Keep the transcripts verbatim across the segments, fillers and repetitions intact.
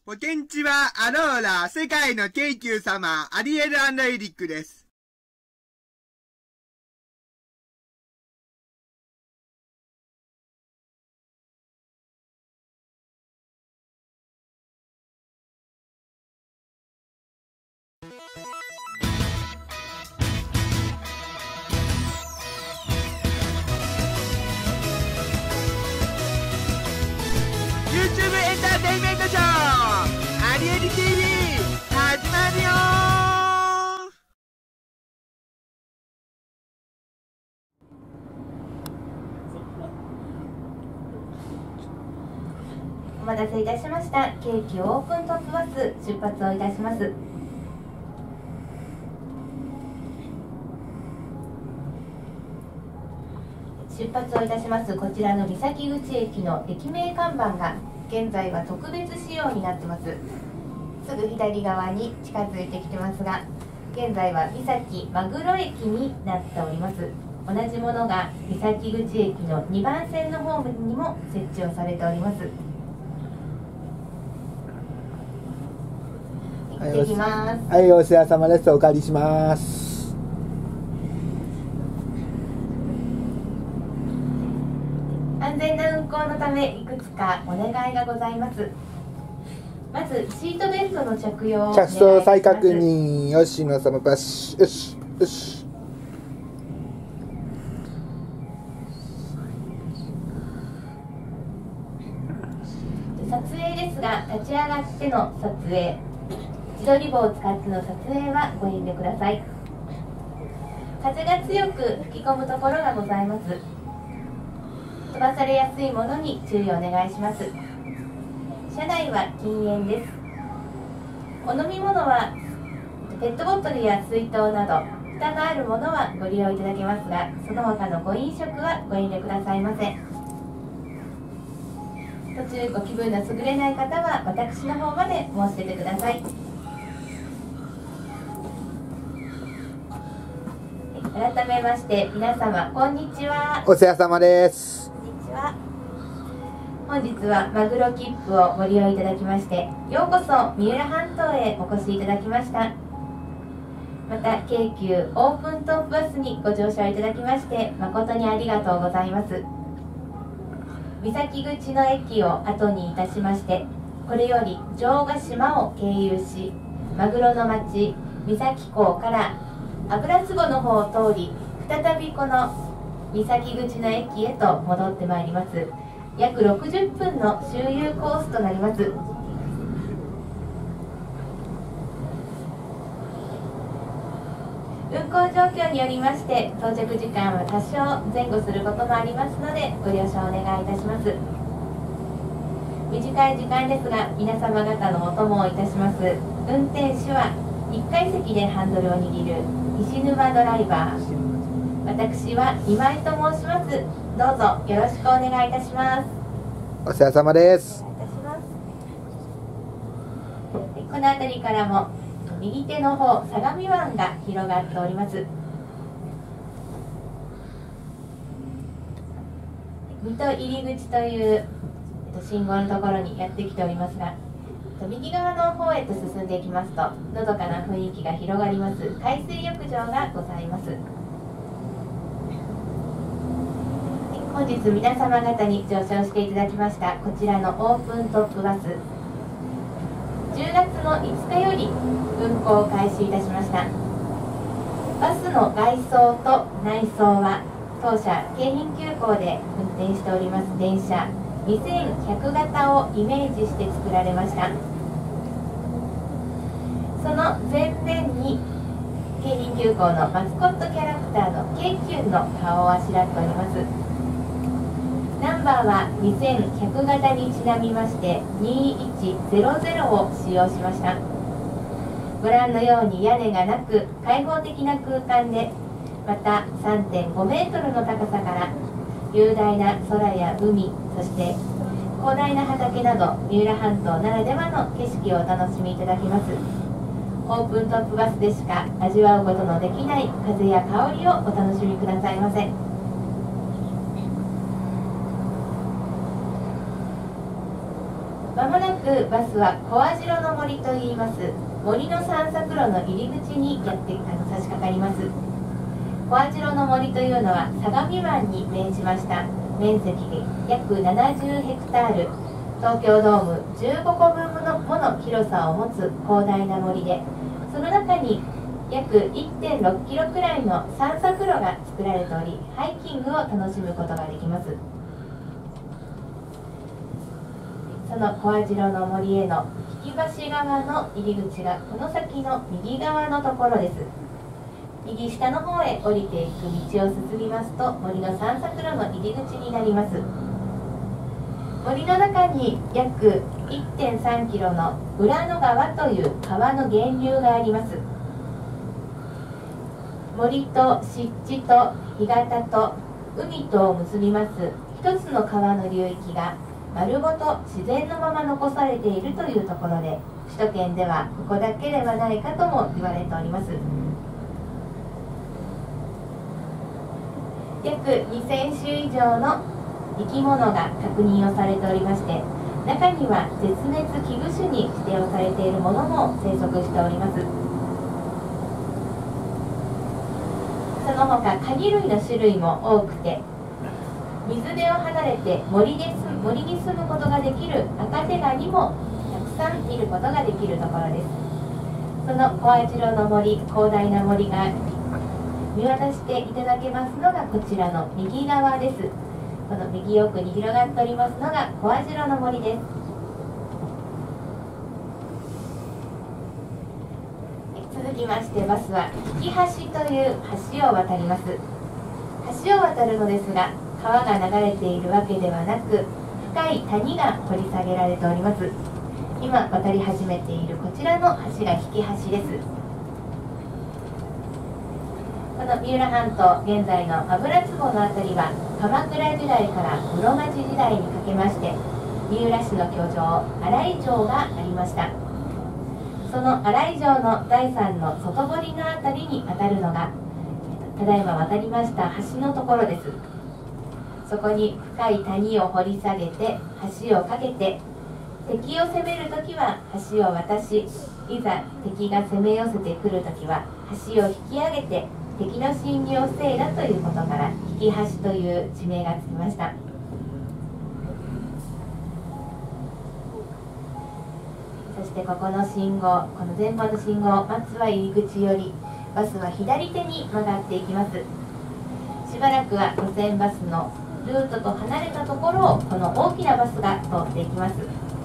おてんちはアローラ世界の京急様アリエル&エリックです。YouTube エンターテインメントショーアリエル ティーブイ 始まるよー。 お待たせいたしました。京急オープントップバス出発をいたします。出発をいたしますこちらの三崎口駅の駅名看板が現在は特別仕様になってます。すぐ左側に近づいてきてますが、現在は三崎マグロ駅になっております。同じものが三崎口駅のにばん線のホームにも設置をされております。行ってきます。 はい、お世話様です。お借りします。 安全な運行のためいくつかお願いがございます。まずシートベルトの着用をお願いします。 着装再確認。よしのさまパシよしよし。 撮影ですが、立ち上がっての撮影、自撮り棒を使っての撮影はご遠慮ください。風が強く吹き込むところがございます。飛ばされやすいものに注意をお願いします。車内は禁煙です。お飲み物はペットボトルや水筒など蓋があるものはご利用いただけますが、その他のご飲食はご遠慮くださいませ。途中ご気分の優れない方は私の方まで申し出てください。改めまして皆様こんにちは。 お世話様です。 本日はマグロ切符をご利用いただきましてようこそ三浦半島へお越しいただきました。また京急オープントップバスにご乗車いただきまして誠にありがとうございます。三崎口の駅を後にいたしまして、これより城ヶ島を経由しマグロの町三崎港から油壺の方を通り再びこの三崎口の駅へと戻ってまいります。約ろくじゅっぷんの周遊コースとなります。運行状況によりまして到着時間は多少前後することもありますのでご了承お願いいたします。短い時間ですが皆様方のお供をいたします。運転手はいっかい席でハンドルを握る石沼ドライバー、私は今井と申します。どうぞよろしくお願いいたします。 お世話様です。 お願いいたします。この辺りからも右手の方相模湾が広がっております。水戸入り口という信号のところにやってきておりますが、右側の方へと進んでいきますとのどかな雰囲気が広がります海水浴場がございます。本日皆様方に乗車をしていただきましたこちらのオープントップバス、じゅうがつのいつかより運行を開始いたしました。バスの外装と内装は当社京浜急行で運転しております電車にせんひゃく型をイメージして作られました。その前面に京浜急行のマスコットキャラクターの京急の顔をあしらっております。ナンバーはにせんひゃく型にちなみましてにいちゼロゼロを使用しました。ご覧のように屋根がなく開放的な空間で、また さんてんごメートルの高さから雄大な空や海、そして広大な畑など三浦半島ならではの景色をお楽しみいただけます。オープントップバスでしか味わうことのできない風や香りをお楽しみくださいませ。 まもなくバスは小網代の森といいます森の散策路の入り口にやってあの差し掛かります。小網代の森というのは相模湾に面しました。面積約ななじゅうヘクタール、東京ドームじゅうごこぶんのもの広さを持つ広大な森で、その中に約 いってんろっキロくらいの散策路が作られており、ハイキングを楽しむことができます。その小網代の森への引橋側の入り口がこの先の右側のところです。右下の方へ降りていく道を進みますと、森の散策路の入り口になります。森の中に約 いってんさんキロの浦野川という川の源流があります。森と湿地と干潟と海とを結びます一つの川の流域が丸ごと自然のまま残されているというところで、首都圏ではここだけではないかとも言われております。約にせんしゅ以上の生き物が確認をされておりまして、中には絶滅危惧種に指定をされているものも生息しております。その他カニ類の種類も多くて、水辺を離れて森で住む森に住むことができるアカテガニもたくさん見ることができるところです。その小網代の森、広大な森が見渡していただけますのがこちらの右側です。この右奥に広がっておりますのが小網代の森です。続きましてバスは引き橋という橋を渡ります。橋を渡るのですが、川が流れているわけではなく、深い谷が掘り下げられております。今渡り始めているこちらの橋が引き橋です。この三浦半島、現在の油壺の辺りは鎌倉時代から室町時代にかけまして三浦市の居城新井城がありました。その新井城のだいさんの外堀の辺りにあたるのがただいま渡りました橋のところです。そこに深い谷を掘り下げて橋を架けて、敵を攻めるときは橋を渡し、いざ敵が攻め寄せてくるときは橋を引き上げて敵の侵入を防いだということから引き橋という地名がつきました。そしてここの信号、この前方の信号、松は入り口よりバスは左手に曲がっていきます。しばらくは路線バスのルートと離れたところをこの大きなバスが通っていきます。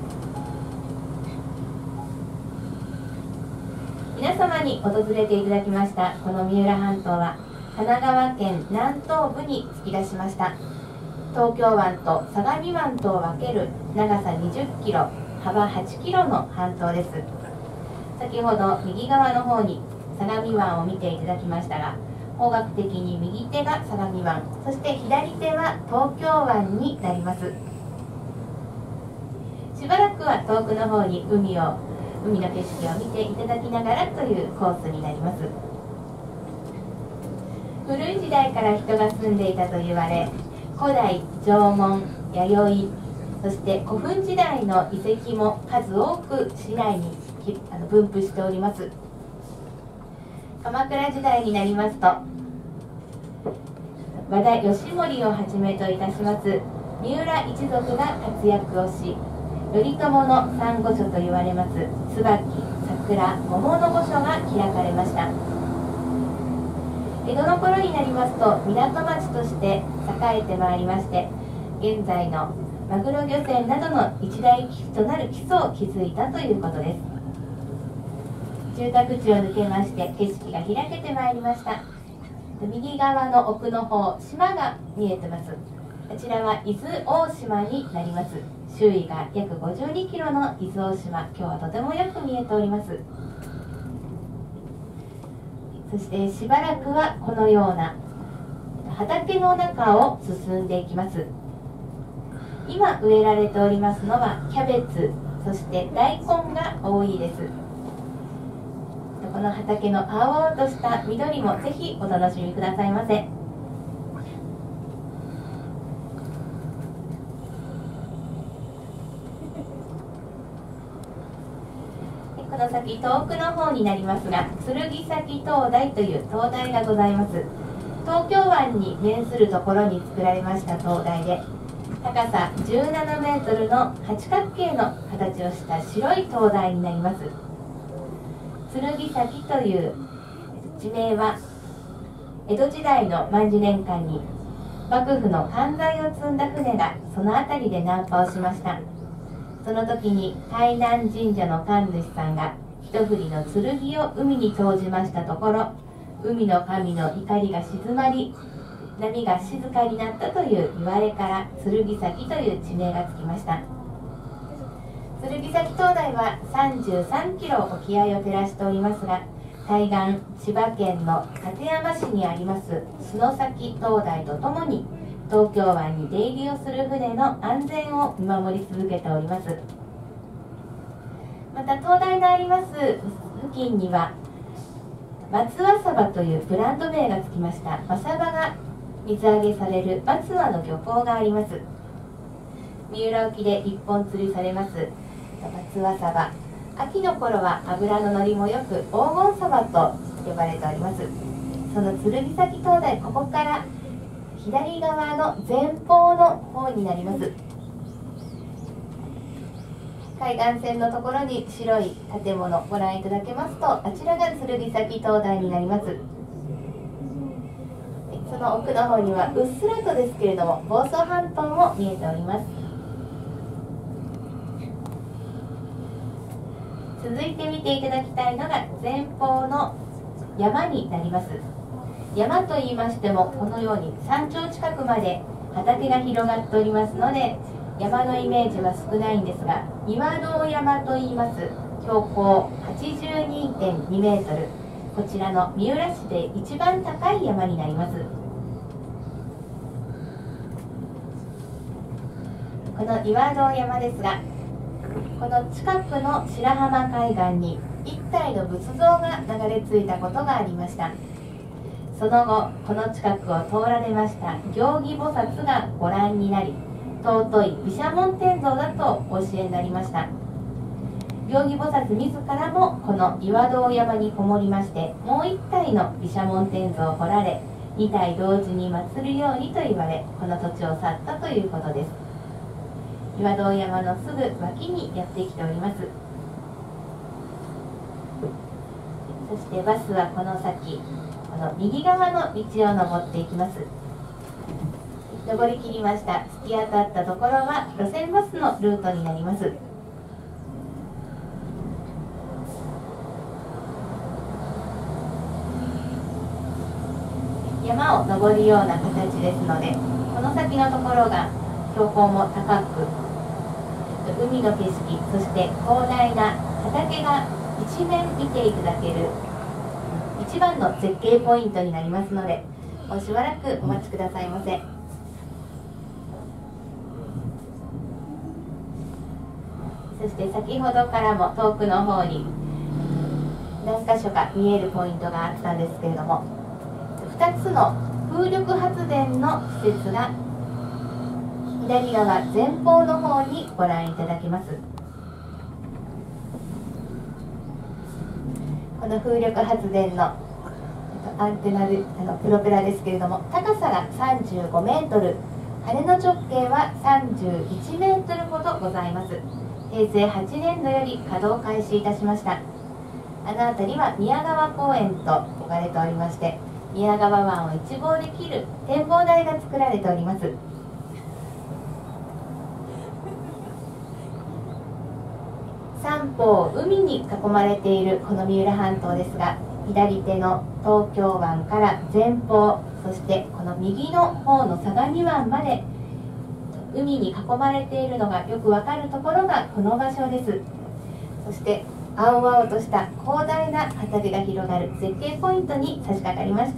皆様に訪れていただきましたこの三浦半島は神奈川県南東部に突き出しました。東京湾と相模湾とを分ける長さにじゅっキロ、幅はちキロの半島です。先ほど右側の方に相模湾を見ていただきましたが、方角的に右手が相模湾、そして左手は東京湾になります。しばらくは遠くの方に海を海の景色を見ていただきながらというコースになります。古い時代から人が住んでいたと言われ、古代縄文、弥生、そして古墳時代の遺跡も数多く市内に分布しております。鎌倉時代になりますと、和田義盛をはじめといたします三浦一族が活躍をし、頼朝の三御所と言われます椿、桜、桃の御所が開かれました。江戸の頃になりますと港町として栄えてまいりまして、現在のマグロ漁船などの一大基地となる基礎を築いたということです。住宅地を抜けまして景色が開けてまいりました。右側の奥の方、島が見えてます。こちらは伊豆大島になります。周囲が約ごじゅうにキロの伊豆大島、今日はとてもよく見えております。そしてしばらくはこのような畑の中を進んでいきます。今植えられておりますのはキャベツ、そして大根が多いです。この畑の青々とした緑もぜひお楽しみくださいませ。 この先遠くの方になりますが、剣崎灯台という灯台がございます。東京湾に面するところに作られました灯台で、高さじゅうななメートルの八角形の形をした白い灯台になります。剣崎という地名は江戸時代の万事年間に幕府の関材を積んだ船がその辺りで難破をしました。その時に海南神社の神主さんが一振りの剣を海に投じましたところ、海の神の怒りが静まり、波が静かになったという言われから剣崎という地名がつきました。剣崎灯台はさんじゅうさんキロ沖合を照らしておりますが、対岸千葉県の館山市にあります洲崎灯台とともに東京湾に出入りをする船の安全を見守り続けております。また灯台のあります付近には松和サバというブランド名がつきましたマサバが水揚げされる松和の漁港があります。三浦沖で一本釣りされます松和サバ、秋の頃は脂の乗りもよく黄金サバと呼ばれております。その剣崎灯台、ここから左側の前方の方になります。海岸線のところに白い建物をご覧いただけますと、あちらが剣崎灯台になります。その奥の方にはうっすらとですけれども房総半島も見えております。続いて見ていただきたいのが前方の山になります。山と言いましてもこのように山頂近くまで畑が広がっておりますので、山のイメージは少ないんですが、岩堂山と言います標高 はちじゅうにてんにメートル、こちらの三浦市で一番高い山になります。この岩堂山ですが、この近くの白浜海岸に一体の仏像が流れ着いたことがありました。その後この近くを通られました行儀菩薩がご覧になり、尊い毘沙門天像だとお教えになりました。行儀菩薩自らもこの岩堂山にこもりまして、もう一体の毘沙門天像を彫られ、二体同時に祀るようにと言われ、この土地を去ったということです。岩堂山のすぐ脇にやってきております。そしてバスはこの先、この右側の道を登っていきます。登りきりました。突き当たったところは路線バスのルートになります。山を登るような形ですので、この先のところが標高も高く、海の景色、そして広大な畑が一面見ていただける一番の絶景ポイントになりますので、もうしばらくお待ちくださいませ。そして先ほどからも遠くの方に何箇所か見えるポイントがあったんですけれども、ふたつの風力発電の施設が左側前方の方にご覧いただけます。この風力発電のアンテナであのプロペラですけれども、高さがさんじゅうごメートル、羽の直径はさんじゅういちメートルほどございます。へいせいはちねんどより稼働開始いたしました。あの辺りは宮川公園と呼ばれておりまして、宮川湾を一望できる展望台が作られております。三方海に囲まれているこの三浦半島ですが、左手の東京湾から前方、そしてこの右の方の相模湾まで海に囲まれているのがよくわかるところがこの場所です。そして青々とした広大な畑が広がる絶景ポイントに差し掛かりました。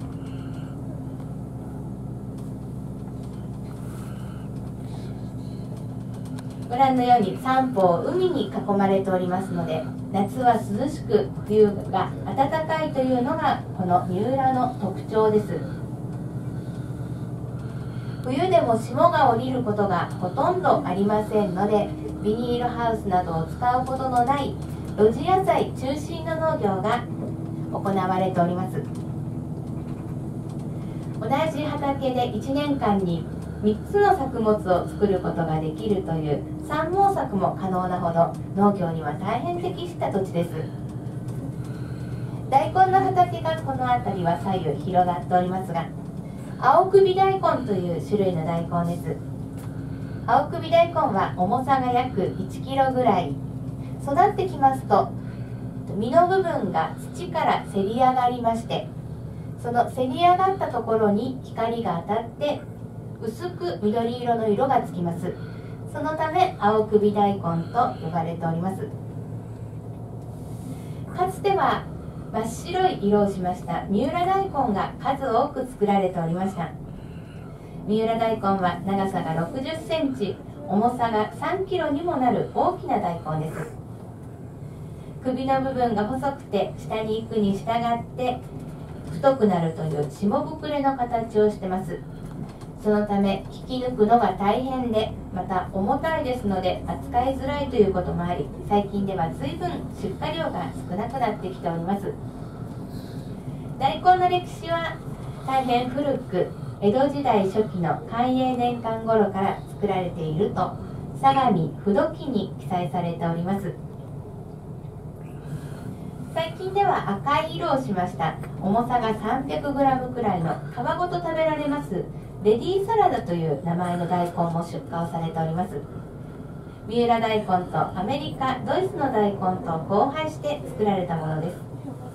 ご覧のように三方海に囲まれておりますので、夏は涼しく冬が暖かいというのがこの三浦の特徴です。冬でも霜が降りることがほとんどありませんので、ビニールハウスなどを使うことのない露地野菜中心の農業が行われております。同じ畑でいちねんかんにみっつの作物を作ることができるという三毛作も可能なほど農業には大変適した土地です。大根の畑がこの辺りは左右広がっておりますが、青首大根という種類の大根です。青首大根は重さが約いちキロぐらい。育ってきますと実の部分が土からせり上がりまして、そのせり上がったところに光が当たって薄く緑色の色がつきます。そのため青首大根と呼ばれております。かつては真っ白い色をしました三浦大根が数多く作られておりました。三浦大根は長さがろくじゅっセンチ、重さがさんキロにもなる大きな大根です。首の部分が細くて下に行くに従って太くなるという下膨れの形をしてます。そのため引き抜くのが大変で、また重たいですので扱いづらいということもあり、最近では随分出荷量が少なくなってきております。大根の歴史は大変古く、江戸時代初期の寛永年間頃から作られていると相模不土記に記載されております。最近では赤い色をしました重さが さんびゃくグラム くらいの皮ごと食べられますレディーサラダという名前の大根も出荷をされております。三浦大根とアメリカ、ドイツの大根と交配して作られたものです。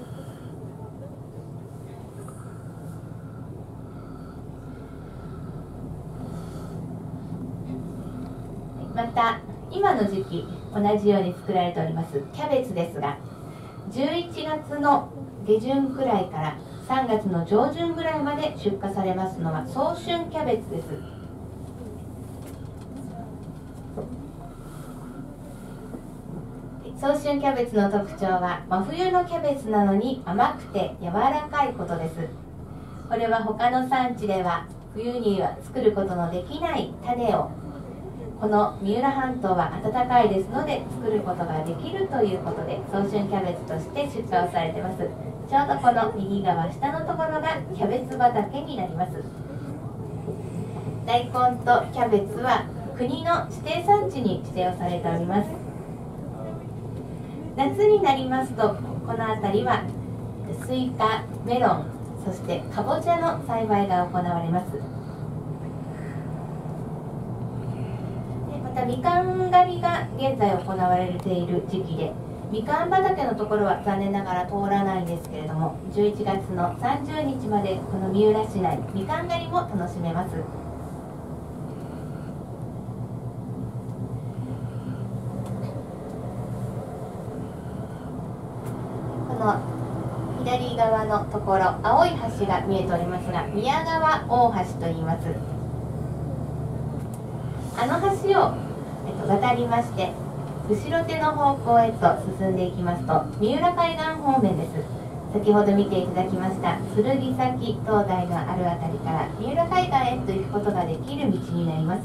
また今の時期同じように作られておりますキャベツですが、じゅういちがつの下旬くらいからさんがつの上旬ぐらいまで出荷されますのは早春キャベツです。早春キャベツの特徴は真冬のキャベツなのに甘くて柔らかいことです。これは他の産地では冬には作ることのできない種をこの三浦半島は暖かいですので作ることができるということで早春キャベツとして出荷をされています。ちょうどこの右側下のところがキャベツ畑になります。大根とキャベツは国の指定産地に指定をされております。夏になりますとこの辺りはスイカ、メロン、そしてかぼちゃの栽培が行われます。またみかん狩りが現在行われている時期で、みかん畑のところは残念ながら通らないんですけれども、じゅういちがつのさんじゅうにちまでこの三浦市内みかん狩りも楽しめます。この左側のところ青い橋が見えておりますが、宮川大橋といいます。あの橋を、えっと、渡りまして後ろ手の方向へと進んでいきますと三浦海岸方面です。先ほど見ていただきました剣崎灯台のあるあたりから三浦海岸へと行くことができる道になります。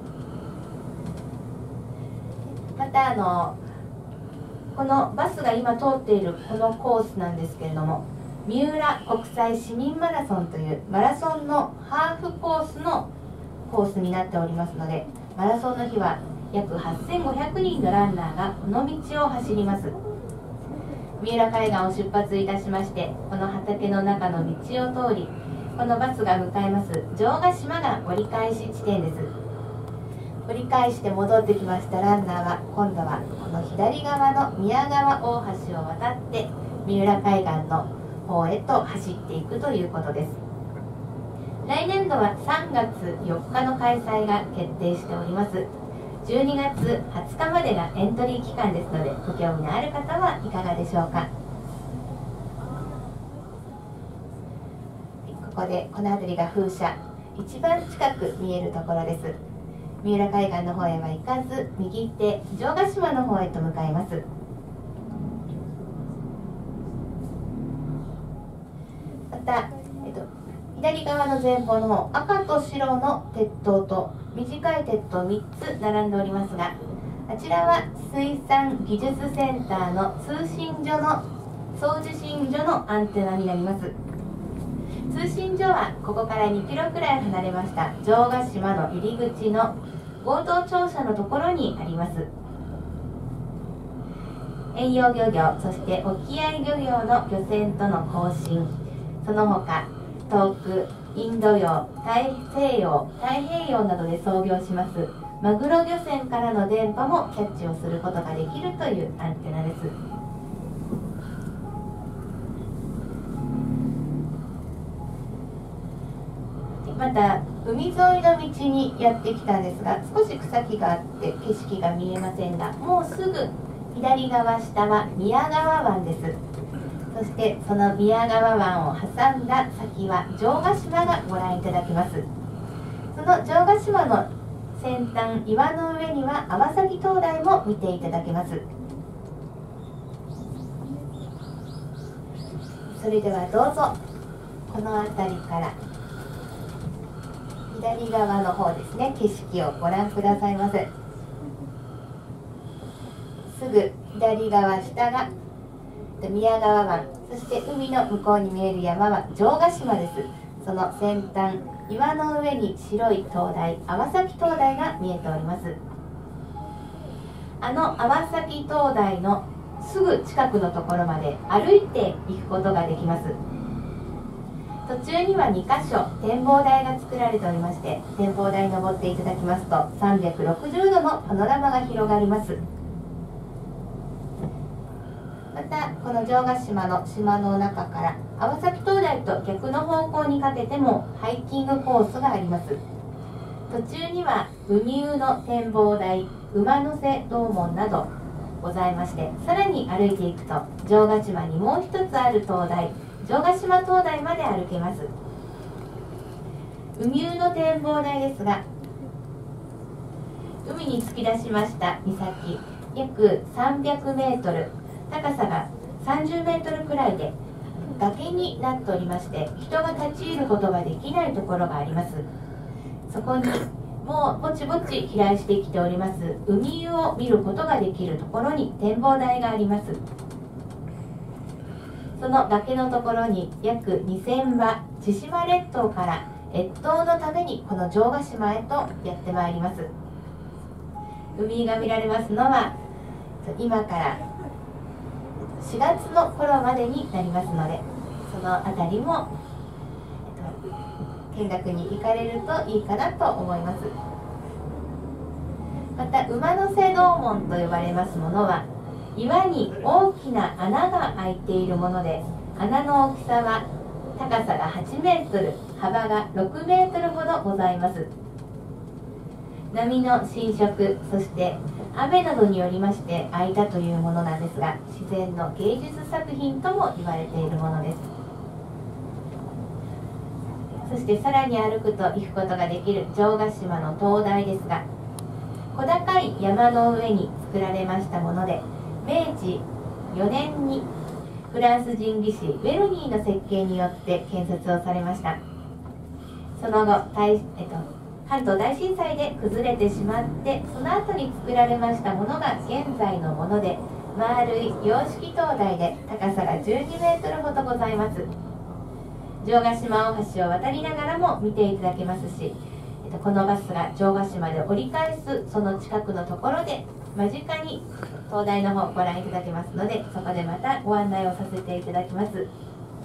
またあのこのバスが今通っているこのコースなんですけれども、三浦国際市民マラソンというマラソンのハーフコースのコースになっておりますので、マラソンの日は約はっせんごひゃくにんのランナーがこの道を走ります。三浦海岸を出発いたしまして、この畑の中の道を通り、このバスが向かいます城ヶ島が折り返し地点です。折り返して戻ってきましたランナーは今度はこの左側の宮川大橋を渡って三浦海岸の方へと走っていくということです。来年度はさんがつよっかの開催が決定しております。じゅうにがつはつかまでがエントリー期間ですので、ご興味のある方はいかがでしょうか。ここでこの辺りが風車、一番近く見えるところです。三浦海岸の方へは行かず、右手城ヶ島の方へと向かいます。また、えっと、左側の前方の方、赤と白の鉄塔と短い鉄塔みっつ並んでおりますが、 あちらは水産技術センターの通信所の送受信所のアンテナになります。通信所はここからにキロくらい離れました城ヶ島の入り口の合同庁舎のところにあります。遠洋漁業、そして沖合漁業の漁船との交信、その他遠くインド洋、太西洋、太平洋などで操業しますマグロ漁船からの電波もキャッチをすることができるというアンテナです。また海沿いの道にやってきたんですが、少し草木があって景色が見えませんが、もうすぐ左側下は宮川湾です。そしてその宮川湾を挟んだ先は城ヶ島がご覧いただけます。その城ヶ島の先端岩の上には粟崎灯台も見ていただけます。それではどうぞこの辺りから左側の方ですね、景色をご覧くださいませ。すぐ左側下が宮川湾、そして海の向こうに見える山は城ヶ島です。その先端岩の上に白い灯台、粟崎灯台が見えております。あの粟崎灯台のすぐ近くのところまで歩いて行くことができます。途中にはにかしょ展望台が作られておりまして、展望台に登っていただきますとさんびゃくろくじゅうどのパノラマが広がります。またこの城ヶ島の島の中から粟崎灯台と逆の方向にかけてもハイキングコースがあります。途中には海生の展望台、馬の背洞門などございまして、さらに歩いていくと城ヶ島にもう一つある灯台、城ヶ島灯台まで歩けます。海生の展望台ですが、海に突き出しました岬、約さんびゃくメートル、高さがさんじゅうメートルくらいで崖になっておりまして、人が立ち入ることができないところがあります。そこにもうぼちぼち飛来してきております海湯を見ることができるところに展望台があります。その崖のところに約にせんば千島列島から越冬のためにこの城ヶ島へとやってまいります。海が見られますのは今からしがつの頃までになりますので、その辺りも、えっと、見学に行かれるといいかなと思います。また馬の背洞門と呼ばれますものは岩に大きな穴が開いているもので、穴の大きさは高さがはちメートル、幅がろくメートルほどございます。波の浸食、そして雨などによりまして開いたというものなんですが、自然の芸術作品とも言われているものです。そしてさらに歩くと行くことができる城ヶ島の灯台ですが、小高い山の上に作られましたもので、めいちよねんにフランス人技師ベルニーの設計によって建設をされました。その後大、えっと、関東大震災で崩れてしまって、その後に作られましたものが現在のもので、丸い洋式灯台で高さがじゅうにメートルほどございます。城ヶ島大橋を渡りながらも見ていただけますし、えっと、このバスが城ヶ島で折り返すその近くのところで間近に灯台の方をご覧いただけますので、そこでまたご案内をさせていただきます。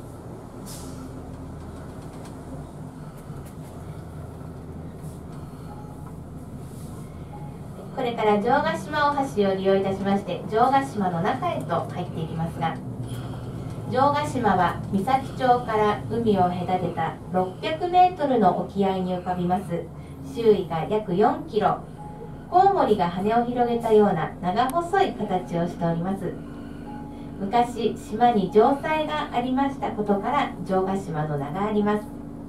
これから城ヶ島大橋を利用いたしまして城ヶ島の中へと入っていきますが、城ヶ島は三崎町から海を隔てたろっぴゃくメートルの沖合に浮かびます。周囲が約よんキロ、コウモリが羽を広げたような長細い形をしております。昔島に城塞がありましたことから城ヶ島の名があります。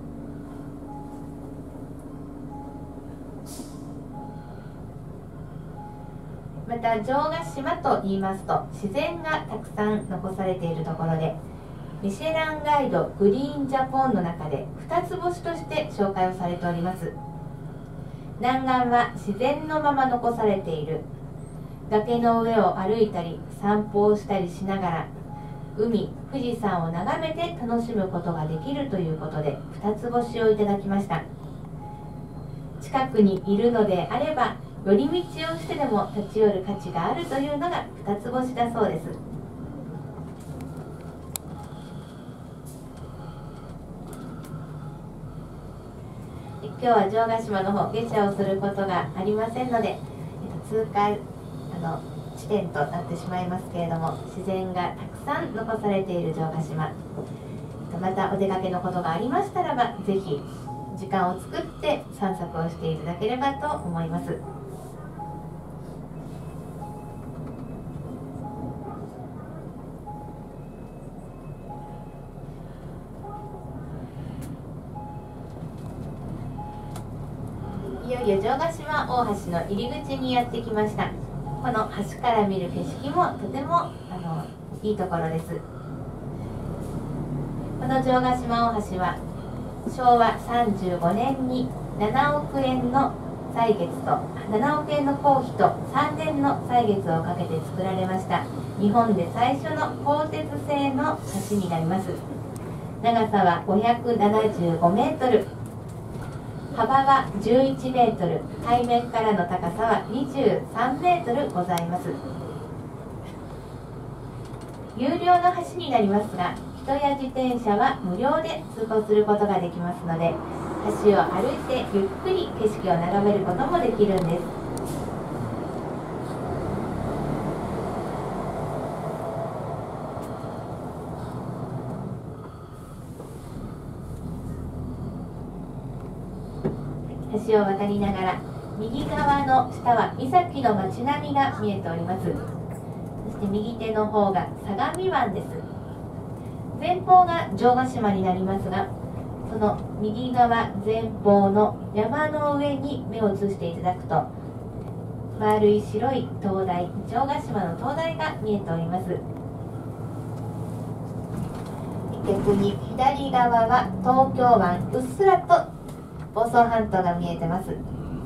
また城ヶ島と言いますと自然がたくさん残されているところで、ミシェランガイドグリーンジャポンの中で二つ星として紹介をされております。南岸は自然のまま残されている崖の上を歩いたり散歩をしたりしながら海、富士山を眺めて楽しむことができるということでふたつ星をいただきました。近くにいるのであれば寄り道をしてでも立ち寄る価値があるというのがふたつ星だそうです。今日は城ヶ島の方下車をすることがありませんので、通過あの地点となってしまいますけれども、自然がたくさん残されている城ヶ島、またお出かけのことがありましたらばぜひ時間を作って散策をしていただければと思います。いよいよ城ヶ島大橋の入り口にやってきました。この橋から見る景色もとてもあのいいところです。この城ヶ島大橋はしょうわさんじゅうごねんにななおくえんの歳月とななおくえんの工費とさんねんの歳月をかけて作られました日本で最初の鋼鉄製の橋になります。長さはごひゃくななじゅうごメートル、幅はじゅういちメートル、海面からの高さはにじゅうさんメートルございます。有料の橋になりますが、人や自転車は無料で通行することができますので、橋を歩いてゆっくり景色を眺めることもできるんです。橋を渡りながら右側の下は三崎の街並みが見えております。そして右手の方が相模湾です。前方が城ヶ島になりますが、その右側前方の山の上に目を移していただくと丸い白い灯台、城ヶ島の灯台が見えております。逆に左側は東京湾、うっすらと房総半島が見えてます。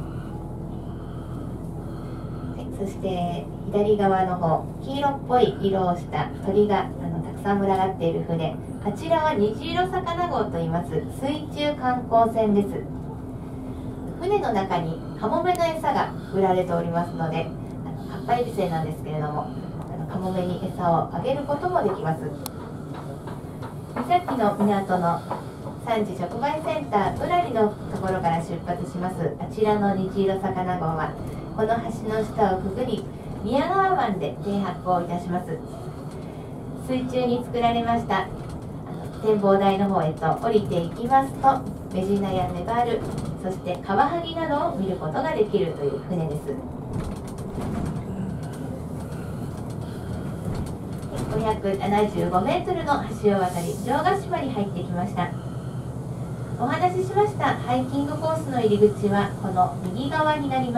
そして左側の方、黄色っぽい色をした鳥があのたくさん群がっている船、あちらは虹色魚号といいます水中観光船です。船の中にカモメの餌が売られておりますので、あのかっぱえびせんなんですけれども、あのカモメに餌をあげることもできます。三崎の港の産地直売センターうらりのところから出発しますあちらの虹色魚号は、この橋の下をくぐり宮川湾で停泊をいたします。水中に作られましたあの展望台の方へと降りていきますと、メジナやメバル、そしてカワハギなどを見ることができるという船です。ごひゃくななじゅうごメートルの橋を渡り城ヶ島に入ってきました。お話ししましたハイキングコースの入り口はこの右側になります。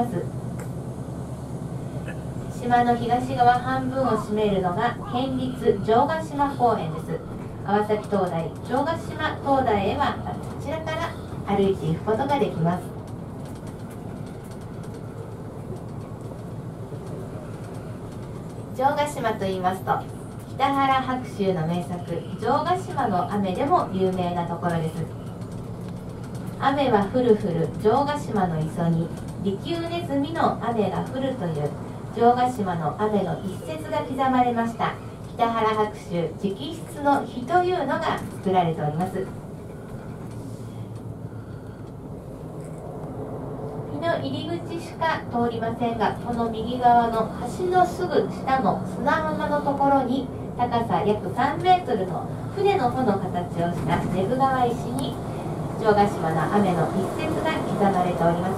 島の東側半分を占めるのが県立城ヶ島公園です。川崎灯台、城ヶ島灯台へはこちらから歩いていくことができます。城ヶ島といいますと北原白秋の名作「城ヶ島の雨」でも有名なところです。雨は降る降る城ヶ島の磯に利休ネズミの雨が降るという城ヶ島の雨の一節が刻まれました北原白秋直筆の碑というのが作られております。碑の入り口しか通りませんが、この右側の橋のすぐ下の砂浜のところに高さ約さんメートルの船の帆の形をした根府川石に城ヶ島の雨の一節が刻まれております。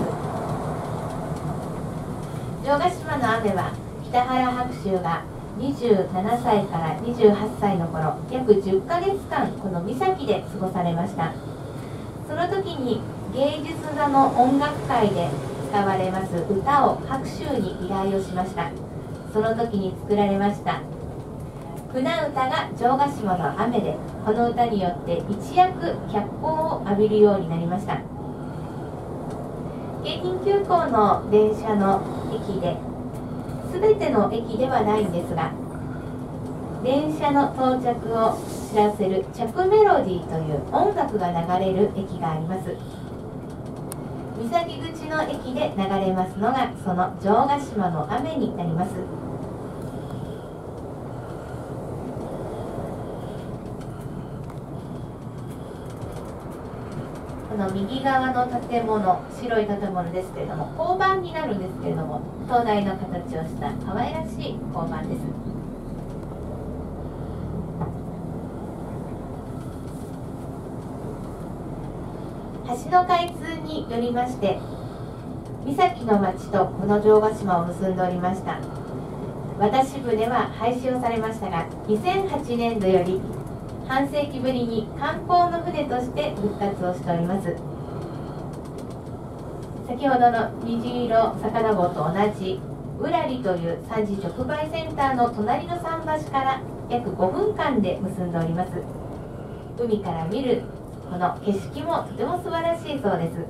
城ヶ島の雨は北原白秋がにじゅうななさいからにじゅうはっさいの頃、約じゅっかげつかんこの岬で過ごされました。その時に芸術座の音楽会で使われます歌を白秋に依頼をしました。その時に作られました船歌が城ヶ島の雨で、この歌によって一躍脚光を浴びるようになりました。京浜急行の電車の駅で全ての駅ではないんですが、電車の到着を知らせる着メロディーという音楽が流れる駅があります。三崎口の駅で流れますのがその城ヶ島の雨になります。この右側の建物、白い建物ですけれども、交番になるんですけれども、灯台の形をした可愛らしい交番です。橋の開通によりまして、三崎の町とこの城ヶ島を結んでおりました渡し船は廃止をされましたが、にせんはちねんどより半世紀ぶりに観光の船として復活をしております。先ほどの虹色魚号と同じうらりという産地直売センターの隣の桟橋から約ごふんかんで結んでおります。海から見るこの景色もとても素晴らしいそうです。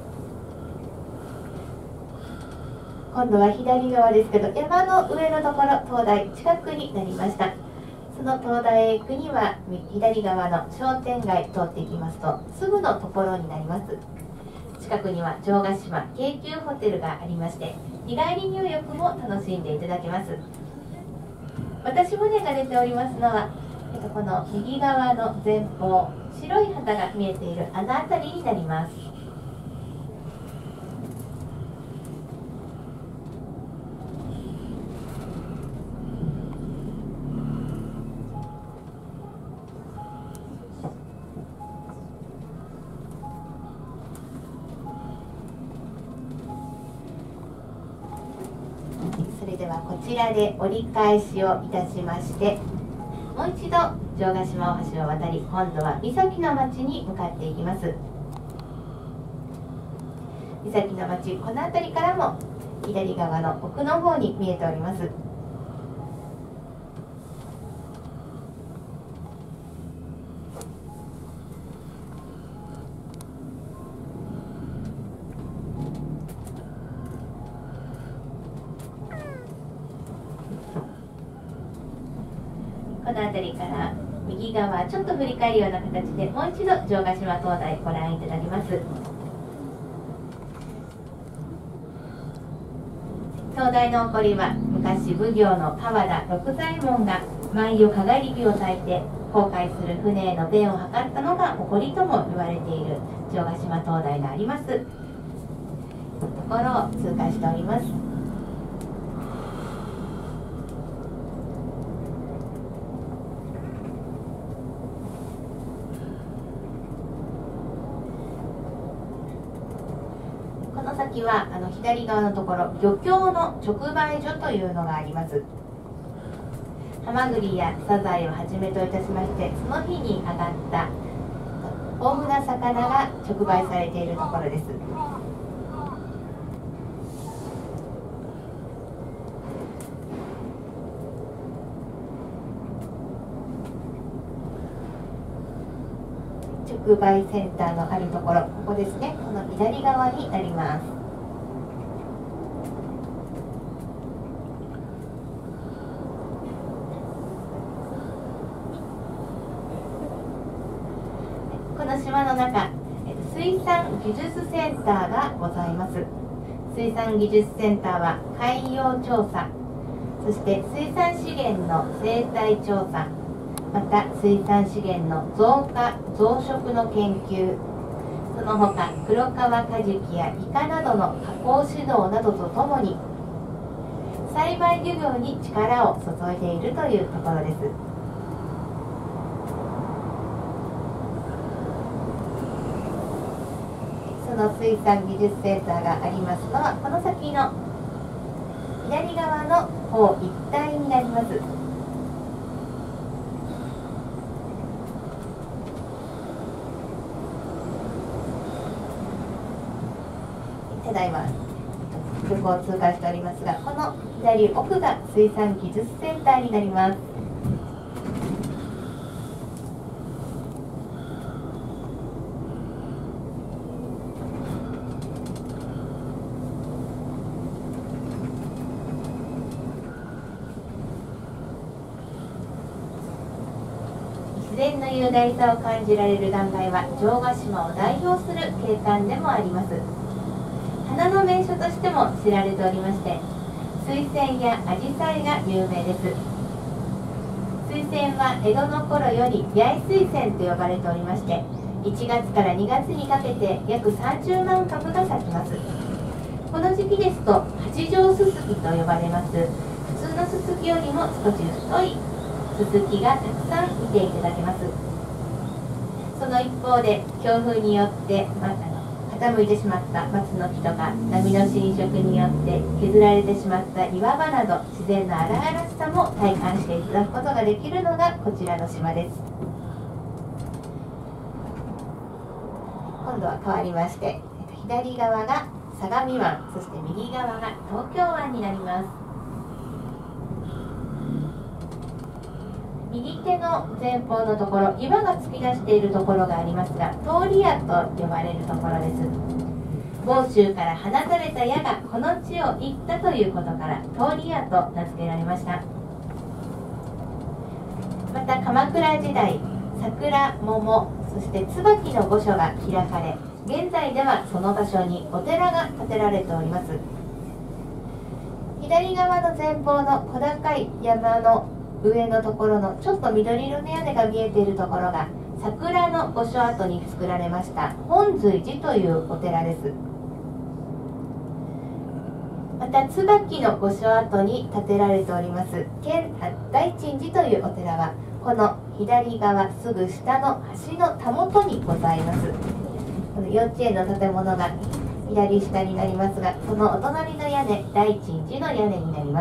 今度は左側ですけど、山の上のところ、灯台近くになりました。その灯台駅には左側の商店街通っていきますとすぐのところになります。近くには城ヶ島京急ホテルがありまして、日帰り入浴も楽しんでいただけます。私船が出ておりますのは、えっと、この右側の前方、白い旗が見えているあの辺りになります。それではこちらで折り返しをいたしまして、もう一度城ヶ島大橋を渡り、今度は三崎の町に向かっていきます。三崎の町、この辺りからも左側の奥の方に見えております。この辺りから右側、ちょっと振り返るような形でもう一度城ヶ島灯台ご覧いただきます。灯台の起こりは、昔奉行の川田六左衛門が万葉かがり火を焚いて航海する船への便を図ったのが起こりとも言われている城ヶ島灯台がありますところを通過しております。この先はあの左側のところ、漁協の直売所というのがあります。ハマグリやサザエをはじめといたしまして、その日に揚がった豊富な魚が直売されているところです。直売センターのあるところ、ここですね、この左側になります。この島の中、水産技術センターがございます。水産技術センターは海洋調査、そして水産資源の生態調査、また水産資源の増加増殖の研究、その他黒川カジキやイカなどの加工指導などとともに栽培漁業に力を注いでいるというところです。その水産技術センターがありますのは、この先の左側の方一帯になります。ただいま空港を通過しておりますが、この左奥が水産技術センターになります。 然の雄大さを感じられる断崖は城ヶ島を代表する景観でもあります。花の名所としても知られておりまして、水仙やアジサイが有名です。水仙は江戸の頃より八重水仙と呼ばれておりまして、いちがつからにがつにかけて約さんじゅうまん株が咲きます。この時期ですと八丈ススキと呼ばれます。普通のススキよりも少し太いススキがたくさん見ていただけます。その一方で強風によって、ま、あの傾いてしまった松の木とか波の浸食によって削られてしまった岩場など自然の荒々しさも体感していただくことができるのがこちらの島です。今度は変わりまして、左側が相模湾、そして右側が東京湾になります。右手の前方のところ、岩が突き出しているところがありますが、通り矢と呼ばれるところです。房州から放たれた矢がこの地を行ったということから通り矢と名付けられました。また鎌倉時代、桜、桃、そして椿の御所が開かれ、現在ではその場所にお寺が建てられております。左側の前方の小高い山の上のところのちょっと緑色の屋根が見えているところが桜の御所跡に作られました本瑞寺というお寺です。また椿の御所跡に建てられております大鎮寺というお寺はこの左側すぐ下の橋のたもとにございます。この幼稚園の建物が左下になりますが、そのお隣の屋根大鎮寺の屋根になります。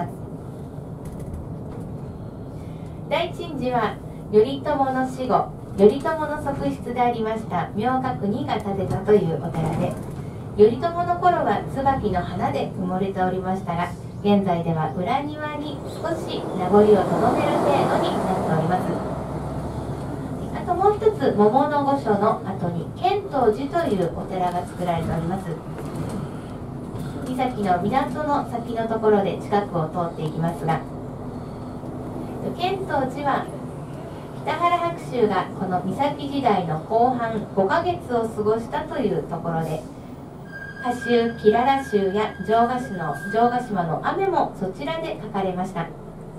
大鎮寺は頼朝の死後、頼朝の側室でありました明覚尼が建てたというお寺で、頼朝の頃は椿の花で埋もれておりましたが、現在では裏庭に少し名残をとどめる程度になっております。あともう一つ、桃の御所の後に建東寺というお寺が作られております。岬の港の先のところで近くを通っていきますが、建東寺は北原白秋がこの岬時代の後半ごかげつを過ごしたというところで、歌集「きらら集」や城ヶ島の城ヶ島の雨もそちらで書かれました。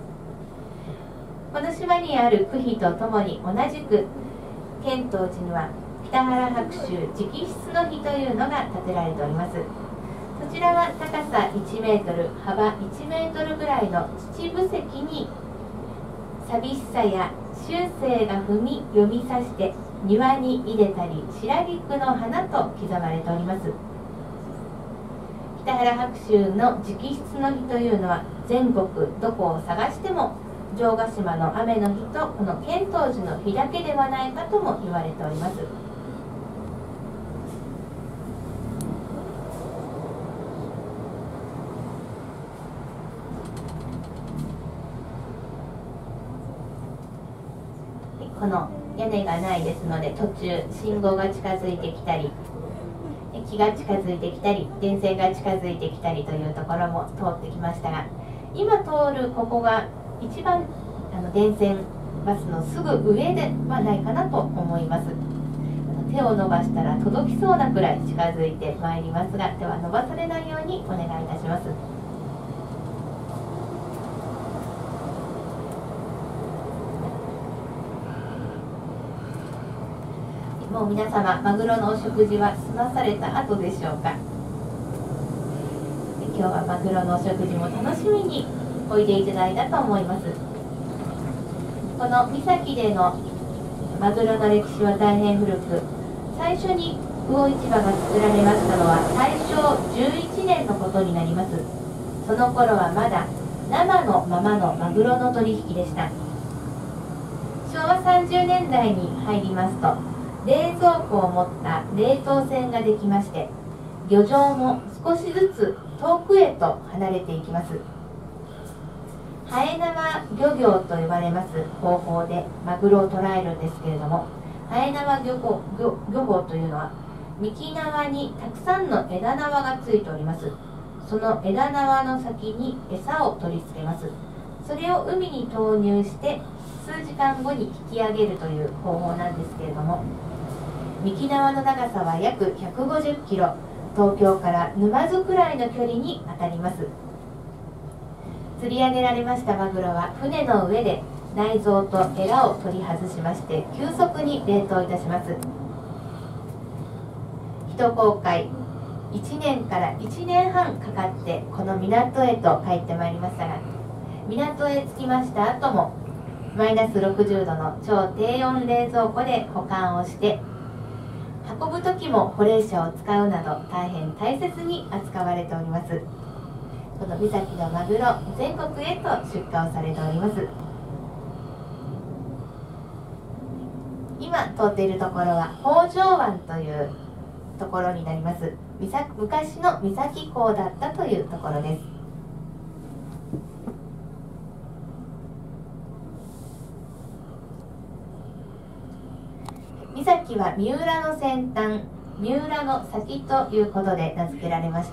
この島にある区碑とともに同じく建東寺には北原白秋直筆の碑というのが建てられております。そちらは高さいちメートル、幅いちメートルぐらいの秩父石に寂しさや終生が踏み読みさして庭に入れたり白菊の花と刻まれております。北原白秋の直筆の碑というのは全国どこを探しても城ヶ島の雨の日とこの建東寺の日だけではないかとも言われております。この屋根がないですので、途中信号が近づいてきたり木が近づいてきたり電線が近づいてきたりというところも通ってきましたが、今通るここが一番あの電線バスのすぐ上ではないかなと思います。手を伸ばしたら届きそうなくらい近づいてまいりますが、手は伸ばされないようにお願いいたします。もう皆様、マグロのお食事は済まされた後でしょうか。今日はマグロのお食事も楽しみにおいでいただいたと思います。この岬でのマグロの歴史は大変古く、最初に魚市場が作られましたのは大正じゅういちねんのことになります。その頃はまだ生のままのマグロの取引でした。しょうわさんじゅうねんだいに入りますと、冷蔵庫を持った冷凍船ができまして、漁場も少しずつ遠くへと離れていきます。はえ縄漁業と呼ばれます方法でマグロを捕らえるんですけれども、はえ縄漁法、漁、漁法というのは幹縄にたくさんの枝縄がついております。その枝縄の先に餌を取り付けます。 それを海に投入して数時間後に引き上げるという方法なんですけれども、三木縄の長さは約ひゃくごじゅっキロ、東京から沼津くらいの距離に当たります。釣り上げられましたマグロは船の上で内臓とエラを取り外しまして急速に冷凍いたします。一航海いちねんからいちねんはんかかってこの港へと帰ってまいりましたが、港へ着きました後もマイナスろくじゅうどの超低温冷蔵庫で保管をして、運ぶ時も保冷車を使うなど大変大切に扱われております。この三崎のマグロ、全国へと出荷をされております。今通っているところは北条湾というところになります。昔の三崎港だったというところです。三崎は三浦の先端、三浦の先ということで名付けられました。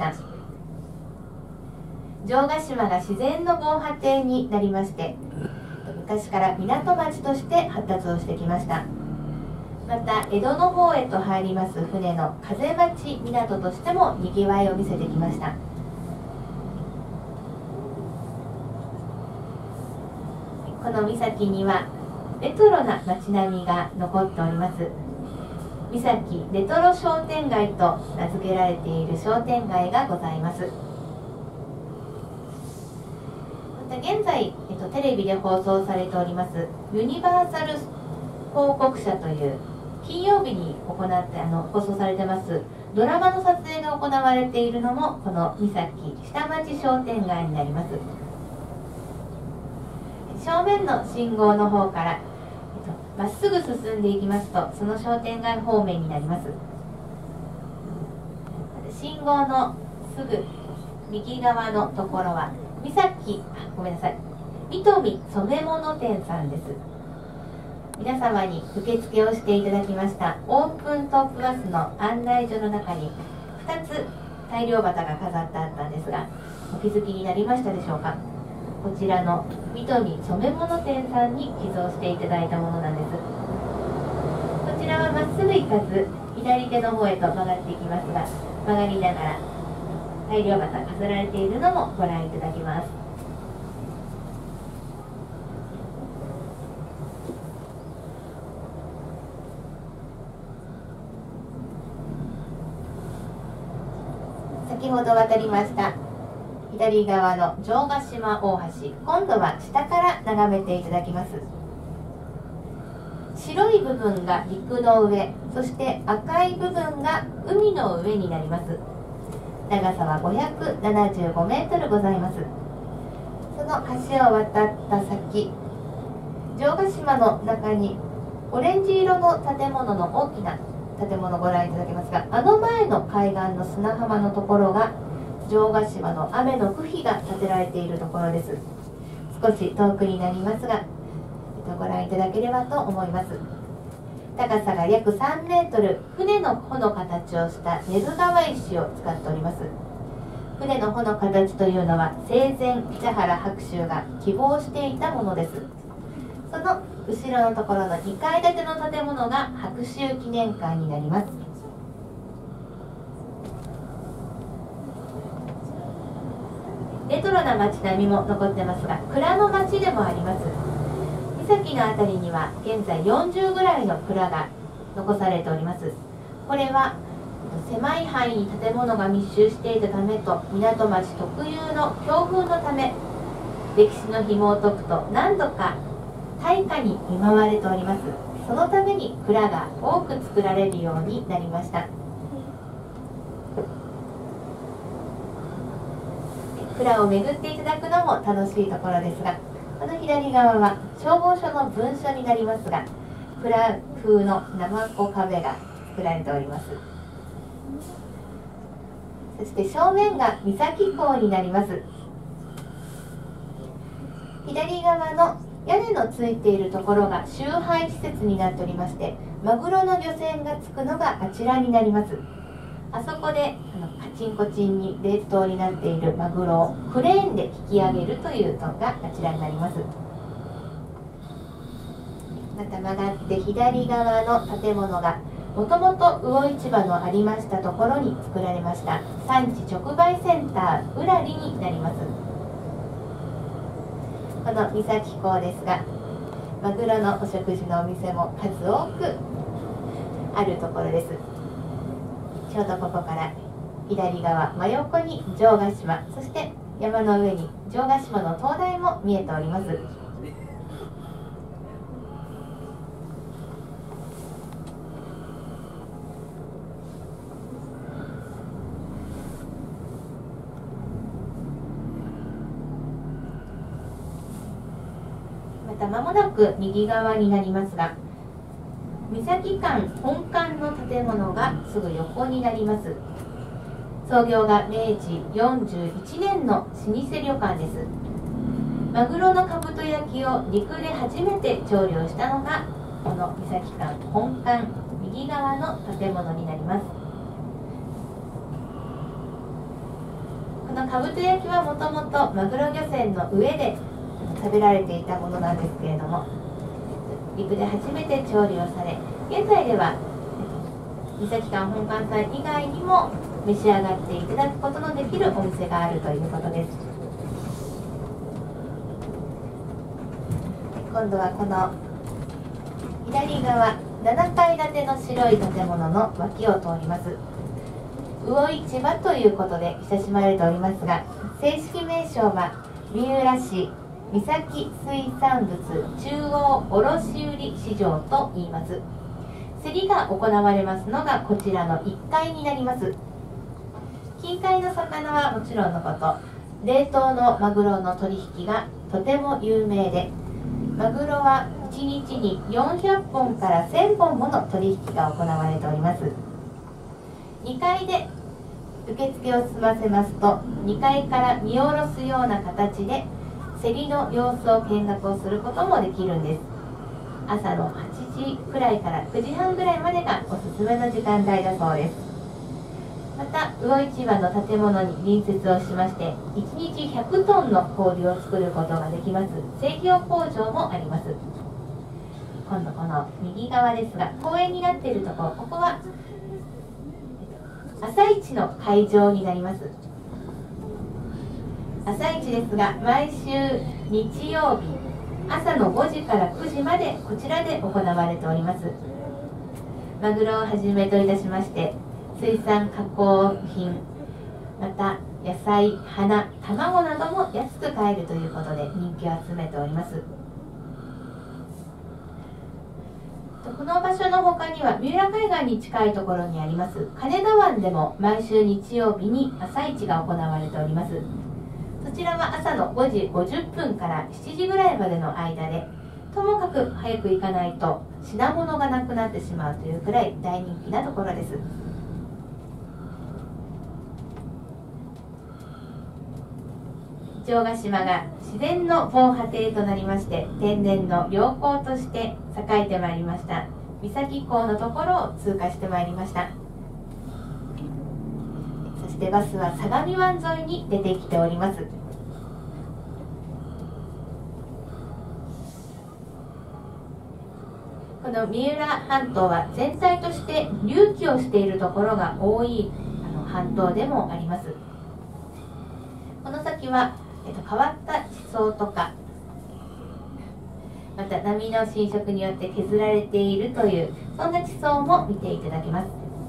城ヶ島が自然の防波堤になりまして、昔から港町として発達をしてきました。また江戸の方へと入ります船の風待ち港としてもにぎわいを見せてきました。この三崎にはレトロな街並みが残っております。三崎レトロ商店街と名付けられている商店街がございます。また現在、えっと、テレビで放送されておりますユニバーサル広告社という金曜日に行ってあの放送されてますドラマの撮影が行われているのもこの三崎下町商店街になります。正面の信号の方からまっすぐ進んでいきますとその商店街方面になります。信号のすぐ右側のところは三崎あごめんなさい三富染物店さんです。皆様に受付をしていただきましたオープントープバスの案内所の中にふたつ大漁旗が飾ってあったんですが、お気づきになりましたでしょうか。こちらの三富染物店さんに寄贈していただいたものなんです。こちらはまっすぐ行かず左手の方へと曲がっていきますが、曲がりながら大漁旗飾られているのもご覧いただきます。先ほど渡りました左側の城ヶ島大橋、今度は下から眺めていただきます。白い部分が陸の上、そして赤い部分が海の上になります。長さはごひゃくななじゅうごメートルございます。その橋を渡った先、城ヶ島の中にオレンジ色の建物の大きな建物をご覧いただけますが、あの前の海岸の砂浜のところが城ヶ島の雨の区碑が建てられているところです。少し遠くになりますがご覧いただければと思います。高さが約さんメートル、船の帆の形をした根津川石を使っております。船の帆の形というのは生前市原白秋が希望していたものです。その後ろのところのにかい建ての建物が白秋記念館になります。レトロな街並みも残ってますが、蔵の街でもあります。三崎の辺りには現在よんじゅうぐらいの蔵が残されております。これは狭い範囲に建物が密集していたためと港町特有の強風のため、歴史の紐を解くと何度か大火に見舞われております。そのために蔵が多く作られるようになりました。蔵を巡っていただくのも楽しいところですが、この左側は消防署の分署になりますが、蔵風のナマコ壁が作られております。そして正面が三崎港になります。左側の屋根のついているところが集配施設になっておりまして、マグロの漁船がつくのがあちらになります。 あそこであのカチンコチンに冷凍になっているマグロをクレーンで引き上げるというのがあちらになります。また曲がって左側の建物がもともと魚市場のありましたところに作られました産地直売センターうらりになります。この三崎港ですが、マグロのお食事のお店も数多くあるところです。ちょうどここから左側真横に城ヶ島、そして山の上に城ヶ島の灯台も見えております。また間もなく右側になりますが、三崎館本館の建物がすぐ横になります。創業がめいちよんじゅういちねんの老舗旅館です。マグロのかぶと焼きを陸で初めて調理をしたのがこの三崎館本館右側の建物になります。このかぶと焼きはもともとマグロ漁船の上で食べられていたものなんですけれども、陸で初めて調理をされ、現在では三崎館本館さん以外にも召し上がっていただくことのできるお店があるということです。今度はこの左側ななかい建ての白い建物の脇を通ります。魚市場ということで親しまれておりますが、正式名称は三浦市三崎水産物中央卸売市場と言います。競りが行われますのがこちらのいっかいになります。近海の魚はもちろんのこと、冷凍のマグロの取引がとても有名で、マグロはいちにちによんひゃっぽんからせんぼんもの取引が行われております。にかいで受付を済ませますと、にかいから見下ろすような形で競りの様子を見学をすることもできるんです。朝のはちじくらいからくじはんぐらいまでがおすすめの時間帯だそうです。また魚市場の建物に隣接をしまして、いちにちひゃくトンの氷を作ることができます製氷工場もあります。今度この右側ですが、公園になっているところ、ここは朝市の会場になります。朝市ですが、毎週日曜日朝のごじからくじまでこちらで行われております。マグロをはじめといたしまして、水産加工品、また野菜、花、卵なども安く買えるということで人気を集めております。この場所の他には三浦海岸に近いところにあります金田湾でも毎週日曜日に朝市が行われております。そちらは朝のごじごじゅっぷんからしちじぐらいまでの間で、ともかく早く行かないと品物がなくなってしまうというくらい大人気なところです。城ヶ島が自然の防波堤となりまして、天然の良港として栄えてまいりました三崎港のところを通過してまいりました。そしてバスは相模湾沿いに出てきております。この三浦半島は全体として隆起をしているところが多いあの半島でもあります。この先は、えっと、変わった地層とか、また波の浸食によって削られているというそんな地層も見ていただけます。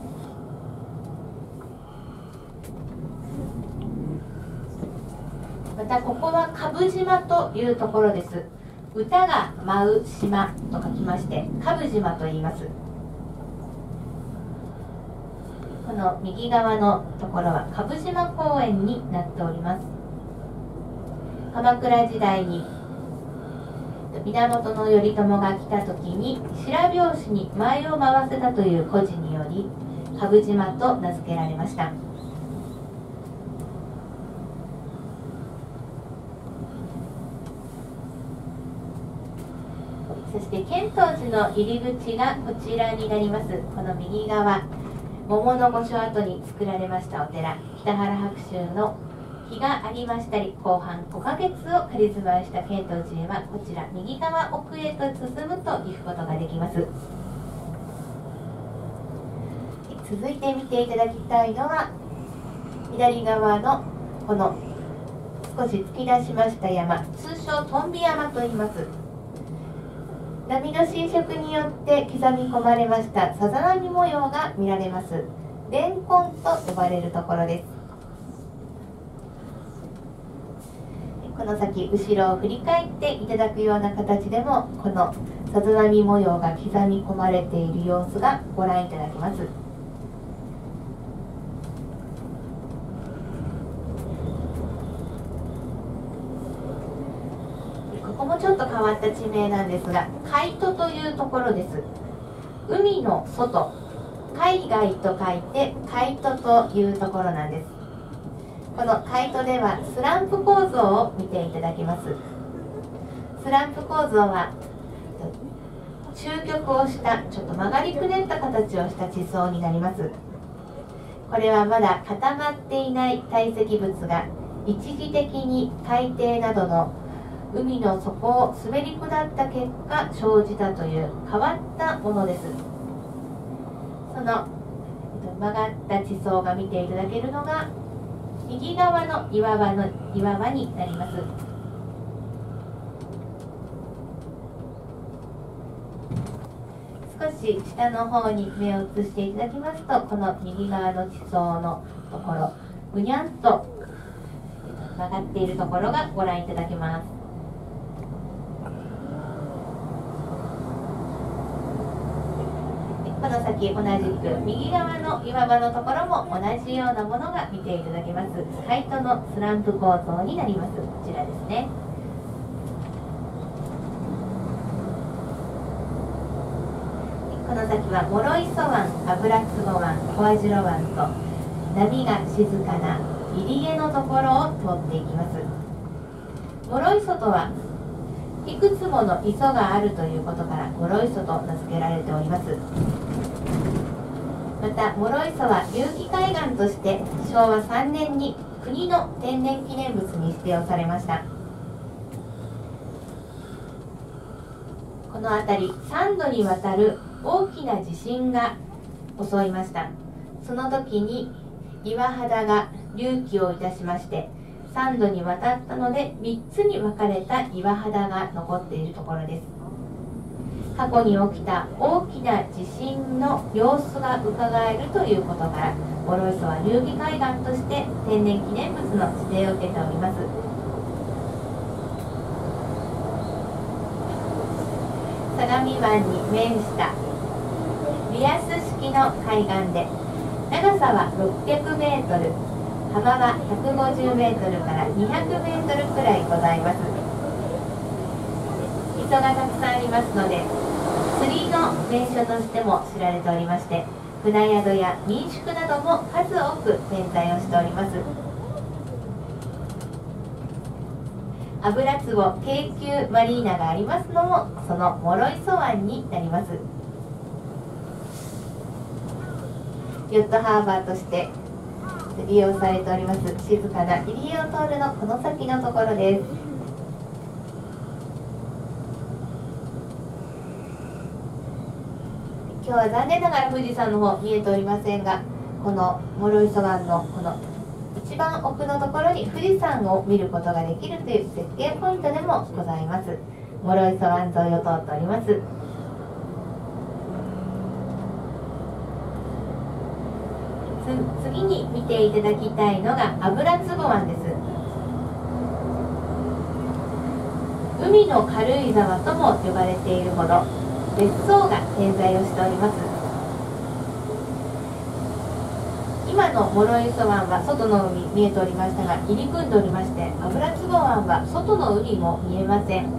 またここは蕪島というところです。歌が舞う島と書きまして蕪島と言います。この右側のところは蕪島公園になっております。鎌倉時代に源頼朝が来た時に白拍子に舞を回せたという故事により蕪島と名付けられました。そして遣唐寺の入り口がこちらになります。この右側、 桃の御所跡に作られましたお寺、北原白秋の日がありましたり後半ごかげつを仮住まいした剣と寺へは、こちら右側奥へと進むと行くことができます。続いて見ていただきたいのは、左側のこの少し突き出しました山、通称トンビ山と言います。波の浸食によって刻み込まれましたさざ波模様が見られます。レンコンと呼ばれるところです。この先後ろを振り返っていただくような形でも、このさざ波模様が刻み込まれている様子がご覧いただけます。ここもちょっと変わった地名なんですが、海都というところです。海の外、海外と書いて海都というところなんです。この海都ではスランプ構造を見ていただきます。スランプ構造は中極をしたちょっと曲がりくねった形をした地層になります。これはまだ固まっていない堆積物が一時的に海底などの海の底を滑り下った結果生じたという変わったものです。その曲がった地層が見ていただけるのが右側の岩場の岩場になります。少し下の方に目を移していただきますと、この右側の地層のところ、ぐにゃんと曲がっているところがご覧いただけます。この先同じく右側の岩場のところも同じようなものが見ていただけます。海都のスランプ構造になります。こちらですね。この先は諸磯湾、油壺湾、小網代湾と波が静かな入り江のところを通っていきます。諸磯とはいくつもの磯があるということから諸磯と名付けられております。また諸磯は有機海岸としてしょうわさんねんに国の天然記念物に指定をされました。この辺りさんどにわたる大きな地震が襲いました。その時に岩肌が隆起をいたしまして、さんどにわたったのでみっつに分かれた岩肌が残っているところです。過去に起きた大きな地震の様子がうかがえるということから、諸磯は流儀海岸として天然記念物の指定を受けております。相模湾に面したリアス式の海岸で、長さはろっぴゃくメートル、幅はひゃくごじゅうメートルからにひゃくメートルくらいございます。磯がたくさんありますので、釣りの名所としても知られておりまして、船宿や民宿なども数多く点在をしております。油壺京急マリーナがありますのもその諸磯湾になります。ヨットハーバーとして利用されております静かな入り江を通るのこの先のところです。今日は残念ながら富士山の方見えておりませんが、この諸磯湾のこの一番奥のところに富士山を見ることができるという絶景ポイントでもございます。諸磯湾沿いを通っております。次に見ていただきたいのが油壺湾です。海の軽井沢とも呼ばれているほど別荘が点在をしております。今の諸磯湾は外の海見えておりましたが、入り組んでおりまして、油壺湾は外の海も見えません。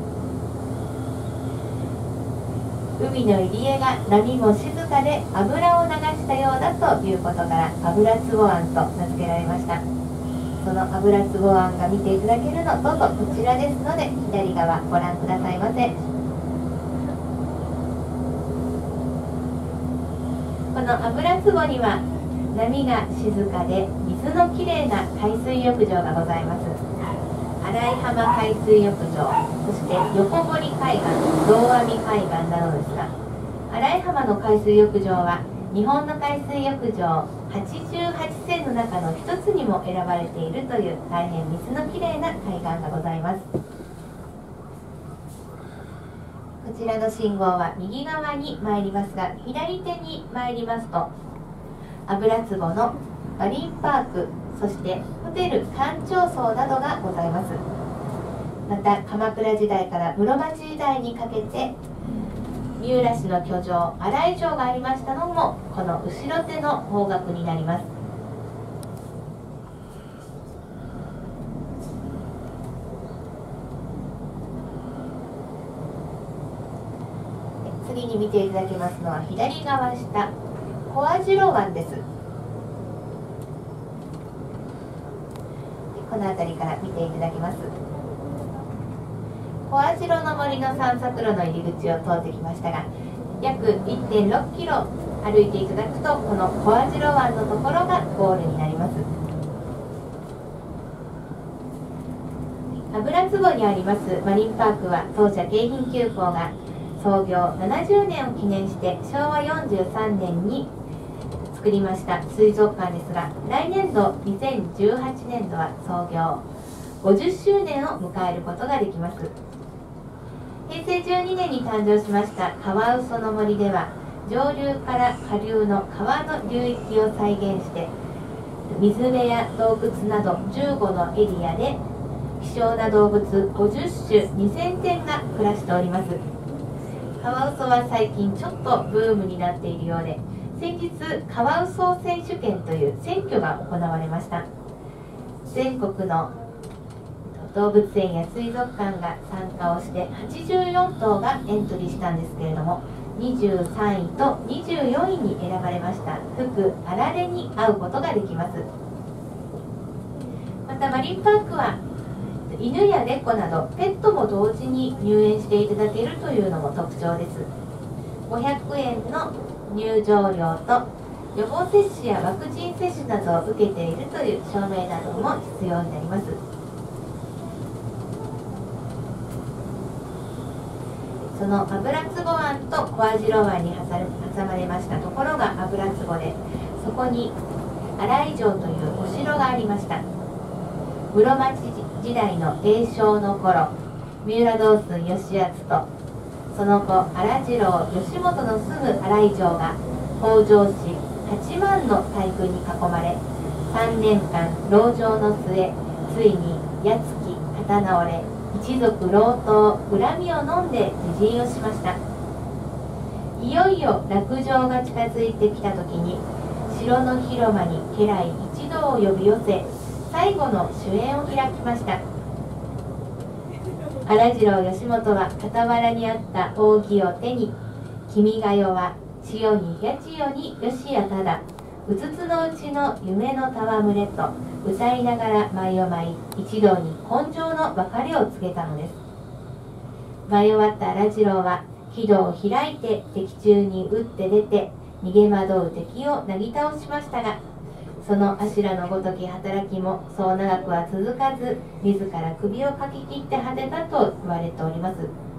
海の入り江が波も静かで油を流したようだということから油壺湾と名付けられました。その油壺湾が見ていただけるのどうぞこちらですので、左側ご覧くださいませ。この油壺には波が静かで水のきれいな海水浴場がございます。新井浜海水浴場、そして横堀海岸、堂阿弥海岸などですが、新井浜の海水浴場は日本の海水浴場はちじゅうはちせんの中の一つにも選ばれているという大変水のきれいな海岸がございます。こちらの信号は右側に参りますが、左手に参りますと油壺のマリンパーク、そしてホテル官庁荘などがございます。また鎌倉時代から室町時代にかけて三浦市の居城新井城がありましたのもこの後ろ手の方角になります。次に見ていただきますのは左側下、小網代湾です。この辺りから見ていただきます。小網代の森の散策路の入り口を通ってきましたが、約 いってんろっキロ歩いていただくとこの小網代湾のところがゴールになります。油壺にありますマリンパークは当社京浜急行が創業ななじゅうねんを記念してしょうわよんじゅうさんねんに作りました水族館ですが、来年度にせんじゅうはちねんどは創業ごじゅっしゅうねんを迎えることができます。へいせいじゅうにねんに誕生しましたカワウソの森では、上流から下流の川の流域を再現して水辺や洞窟などじゅうごのエリアで希少な動物ごじゅっしゅにせんてんが暮らしております。カワウソは最近ちょっとブームになっているようで、先日カワウソ選手権という選挙が行われました。全国の動物園や水族館が参加をしてはちじゅうよんとうがエントリーしたんですけれども、にじゅうさんいとにじゅうよんいに選ばれました福あられに会うことができます。またマリンパークは犬や猫などペットも同時に入園していただけるというのも特徴です。ごひゃくえんの入場料と予防接種やワクチン接種などを受けているという証明なども必要になります。その油壺湾と小網代湾に挟まれましたところが油壺で、そこに新井城というお城がありました。室町時代の永正の頃、三浦道寸義敦とその後荒次郎義元の住む新井城が北条氏はちまんの大軍に囲まれ、さんねんかん籠城の末、ついに八月刀折れ、一族老頭恨みを飲んで自陣をしました。いよいよ落城が近づいてきた時に城の広間に家来一同を呼び寄せ、最後の主演を開きました。荒次郎義元は傍らにあった扇を手に、君が代は千代に八千代に義やただ、うつつのうちの夢の戯れと歌いながら舞を舞い、一同に今生の別れを告げたのです。舞い終わった荒次郎は木戸を開いて敵中に打って出て逃げ惑う敵をなぎ倒しましたが、その阿修羅のごとき働きもそう長くは続かず、自ら首をかき切って果てたと言われております。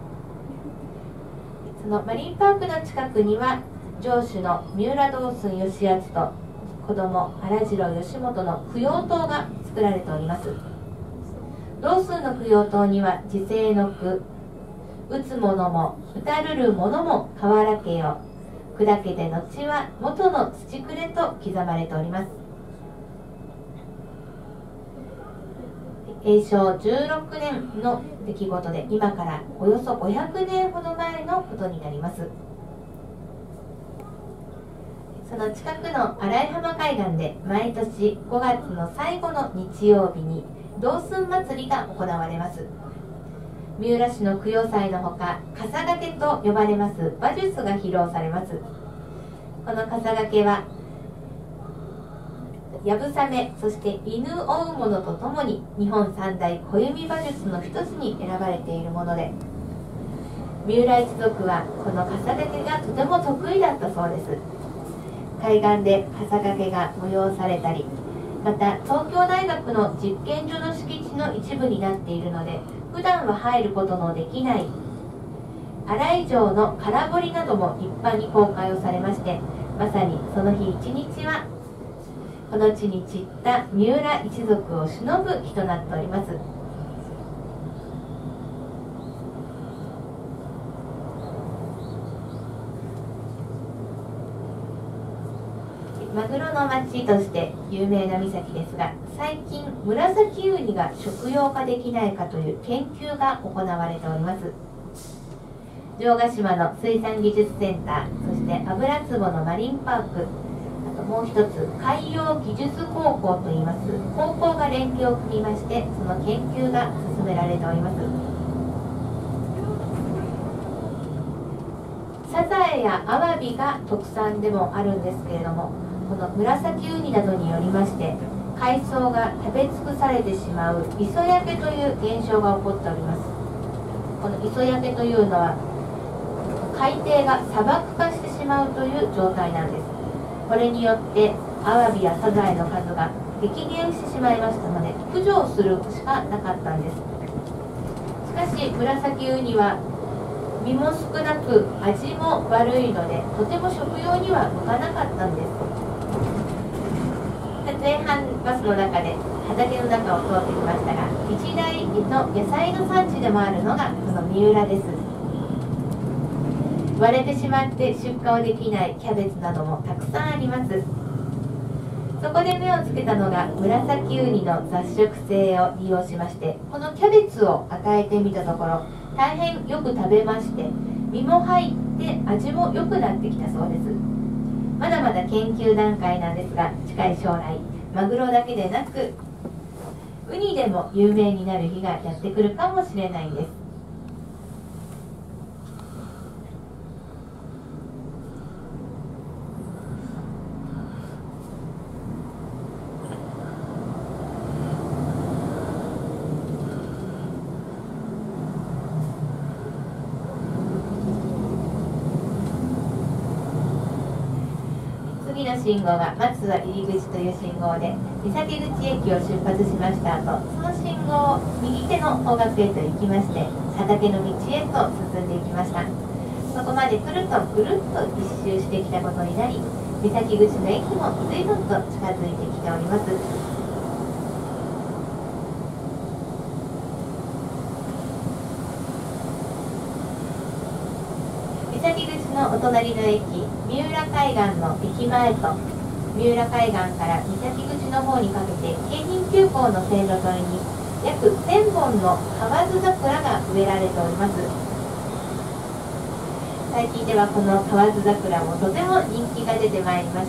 そのマリンパークの近くには城主の三浦道寸義敦と子供荒次郎義元の供養塔が作られております。道寸の供養塔には時世の句、打つ者も打たるる者も河原家よ、砕けて後は元の土くれと刻まれております。永正じゅうろくねんの出来事で、今からおよそごひゃくねんほど前のことになります。その近くの新井浜海岸で毎年ごがつの最後の日曜日に道寸祭りが行われます。三浦市の供養祭のほか、笠掛けと呼ばれます馬術が披露されます。この笠掛けはやぶさめ、そして犬追う者とともに日本三大小弓馬術の一つに選ばれているもので、三浦一族はこの笠掛けがとても得意だったそうです。 海岸で傘掛けが催されたり、また東京大学の実験所の敷地の一部になっているので、普段は入ることのできない新井城の空堀なども一般に公開をされまして、まさにその日一日はこの地に散った三浦一族を偲ぶ日となっております。マグロの町として有名な岬ですが、最近紫ウニが食用化できないかという研究が行われております。城ヶ島の水産技術センター、そして油壺のマリンパーク、あともう一つ海洋技術高校といいます高校が連携を組みまして、その研究が進められております。サザエやアワビが特産でもあるんですけれども、この紫ウニなどによりまして、海藻が食べ尽くされてしまう磯焼けという現象が起こっております。この磯焼けというのは海底が砂漠化してしまうという状態なんです。これによってアワビやサザエの数が激減してしまいましたので、駆除をするしかなかったんです。しかし紫ウニは身も少なく味も悪いので、とても食用には向かなかったんです。前半バスの中で畑の中を通ってきましたが、一大の野菜の産地でもあるのがこの三浦です。割れてしまって出荷をできないキャベツなどもたくさんあります。そこで目をつけたのが紫ウニの雑食性を利用しまして、このキャベツを与えてみたところ、大変よく食べまして、身も入って味も良くなってきたそうです。まだまだ研究段階なんですが、近い将来マグロだけでなくウニでも有名になる日がやってくるかもしれないんです。次の信号が松葉入口という信号で、三崎口駅を出発しました後、その信号を右手の方角へと行きまして、畑の道へと進んでいきました。そこまで来るとぐるっと一周してきたことになり、三崎口の駅も随分と近づいてきております。三崎口のお隣の駅、三浦海岸の駅前と三浦海岸から三崎口の方にかけて、京浜急行の線路沿いに約せんぼんの河津桜が植えられております。最近ではこの河津桜もとても人気が出てまいりました。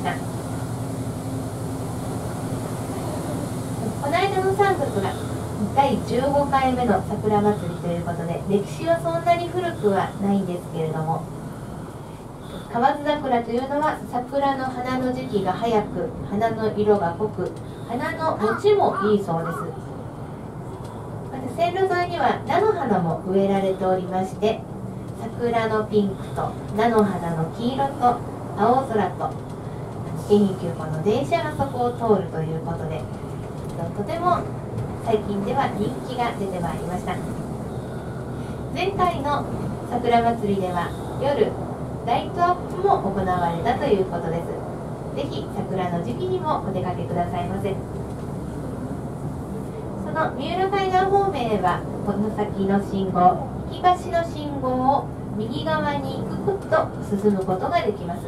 この間のさんがつがだいじゅうごかいめの桜祭りということで、歴史はそんなに古くはないんですけれども、河津桜というのは桜の花の時期が早く、花の色が濃く、花の持ちもいいそうです。また線路沿いには菜の花も植えられておりまして、桜のピンクと菜の花の黄色と青空と京浜急行の電車がそこを通るということで、とても最近では人気が出てまいりました。前回の桜祭りでは夜ライトアップも行われたということです。ぜひ桜の時期にもお出かけくださいませ。その三浦海岸方面へは、この先の信号、日橋の信号を右側にくくっと進むことができます。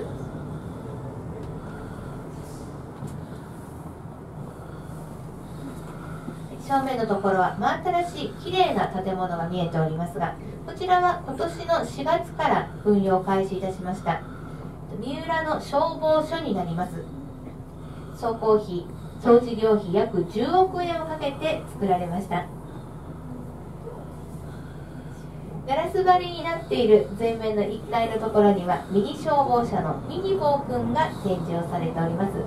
正面のところは真新しい綺麗な建物が見えておりますが、こちらは今年のしがつから運用開始いたしました三浦の消防署になります。総工費、総事業費約じゅうおくえんをかけて作られました。ガラス張りになっている前面のいっかいのところにはミニ消防車のミニボー君が展示をされております。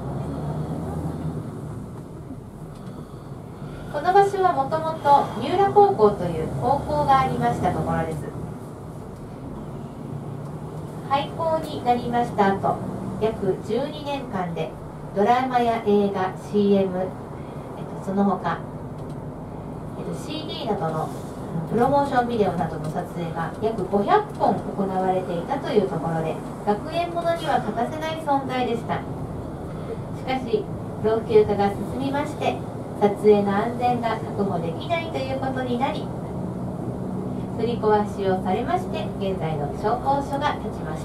この場所はもともと三浦高校という高校がありましたところです。廃校になりました後、 約じゅうにねんかんでドラマや映画、シーエム、えっと、その他、えっと、シーディー などのプロモーションビデオなどの撮影が約ごひゃっぽん行われていたというところで、学園ものには欠かせない存在でした。しかし老朽化が進みまして、撮影の安全が確保できないということになり、取り壊しをされまして、現在の消防署が立ちました。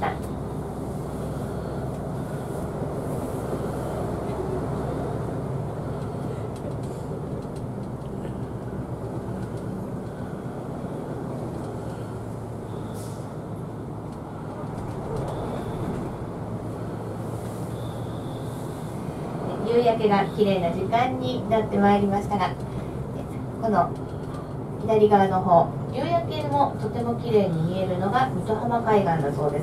夕焼けが綺麗な時間になってまいりましたが、この左側の方、夕焼けもとても綺麗に見えるのが水戸浜海岸だそうです。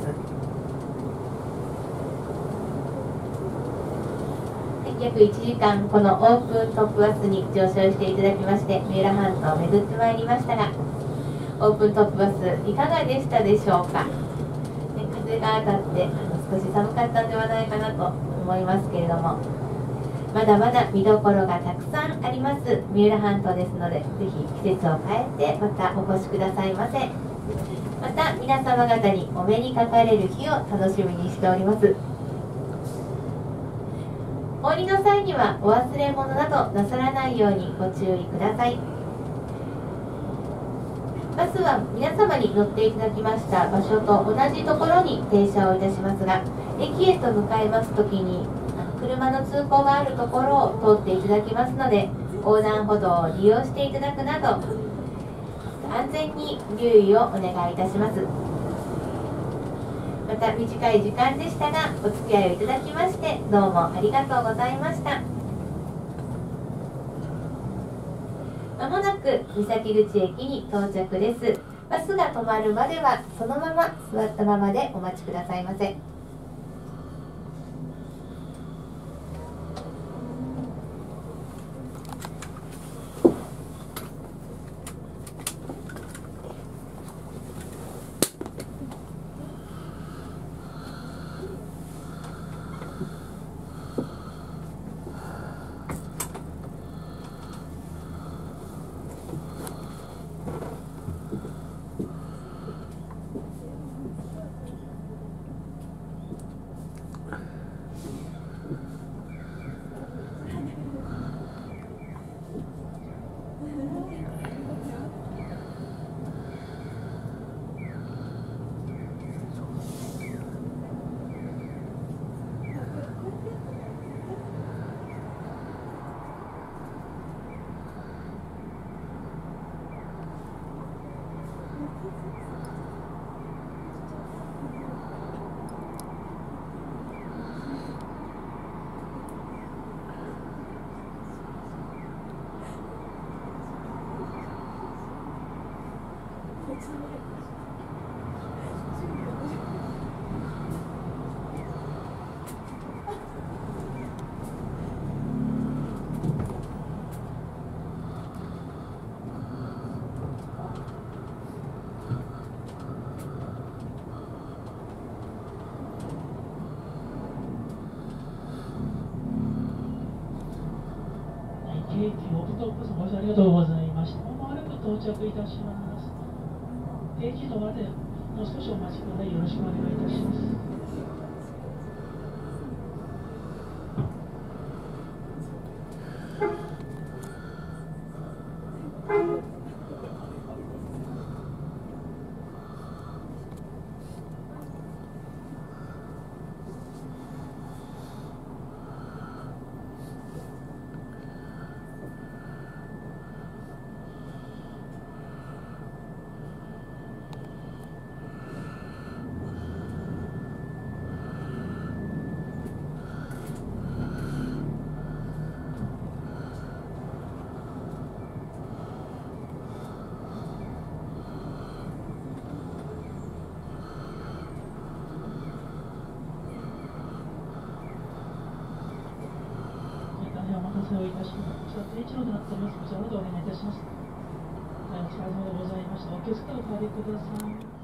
約いちじかんこのオープントップバスに乗車していただきまして、三浦半島を巡ってまいりましたが、オープントップバスいかがでしたでしょうか。風が当たって少し寒かったんではないかなと思いますけれども、まだまだ見どころがたくさんあります三浦半島ですので、ぜひ季節を変えてまたお越しくださいませ。また皆様方にお目にかかれる日を楽しみにしております。お降りの際にはお忘れ物などなさらないようにご注意ください。バスは皆様に乗っていただきました場所と同じところに停車をいたしますが、駅へと向かいますときに車の通行があるところを通っていただきますので、横断歩道を利用していただくなど安全に留意をお願いいたします。また短い時間でしたがお付き合いをいただきましてどうもありがとうございました。まもなく三崎口駅に到着です。バスが止まるまではそのまま座ったままでお待ちくださいませ。 京急オープントップバスご乗車ありがとうございました。まもなく到着いたします。定時止までもう少しお待ちください。よろしくお願いいたします。お待たせをいたします。こちら定置路となっております。こちらまでお願いいたします。お疲れ様でございました。お気をつけてお帰りください。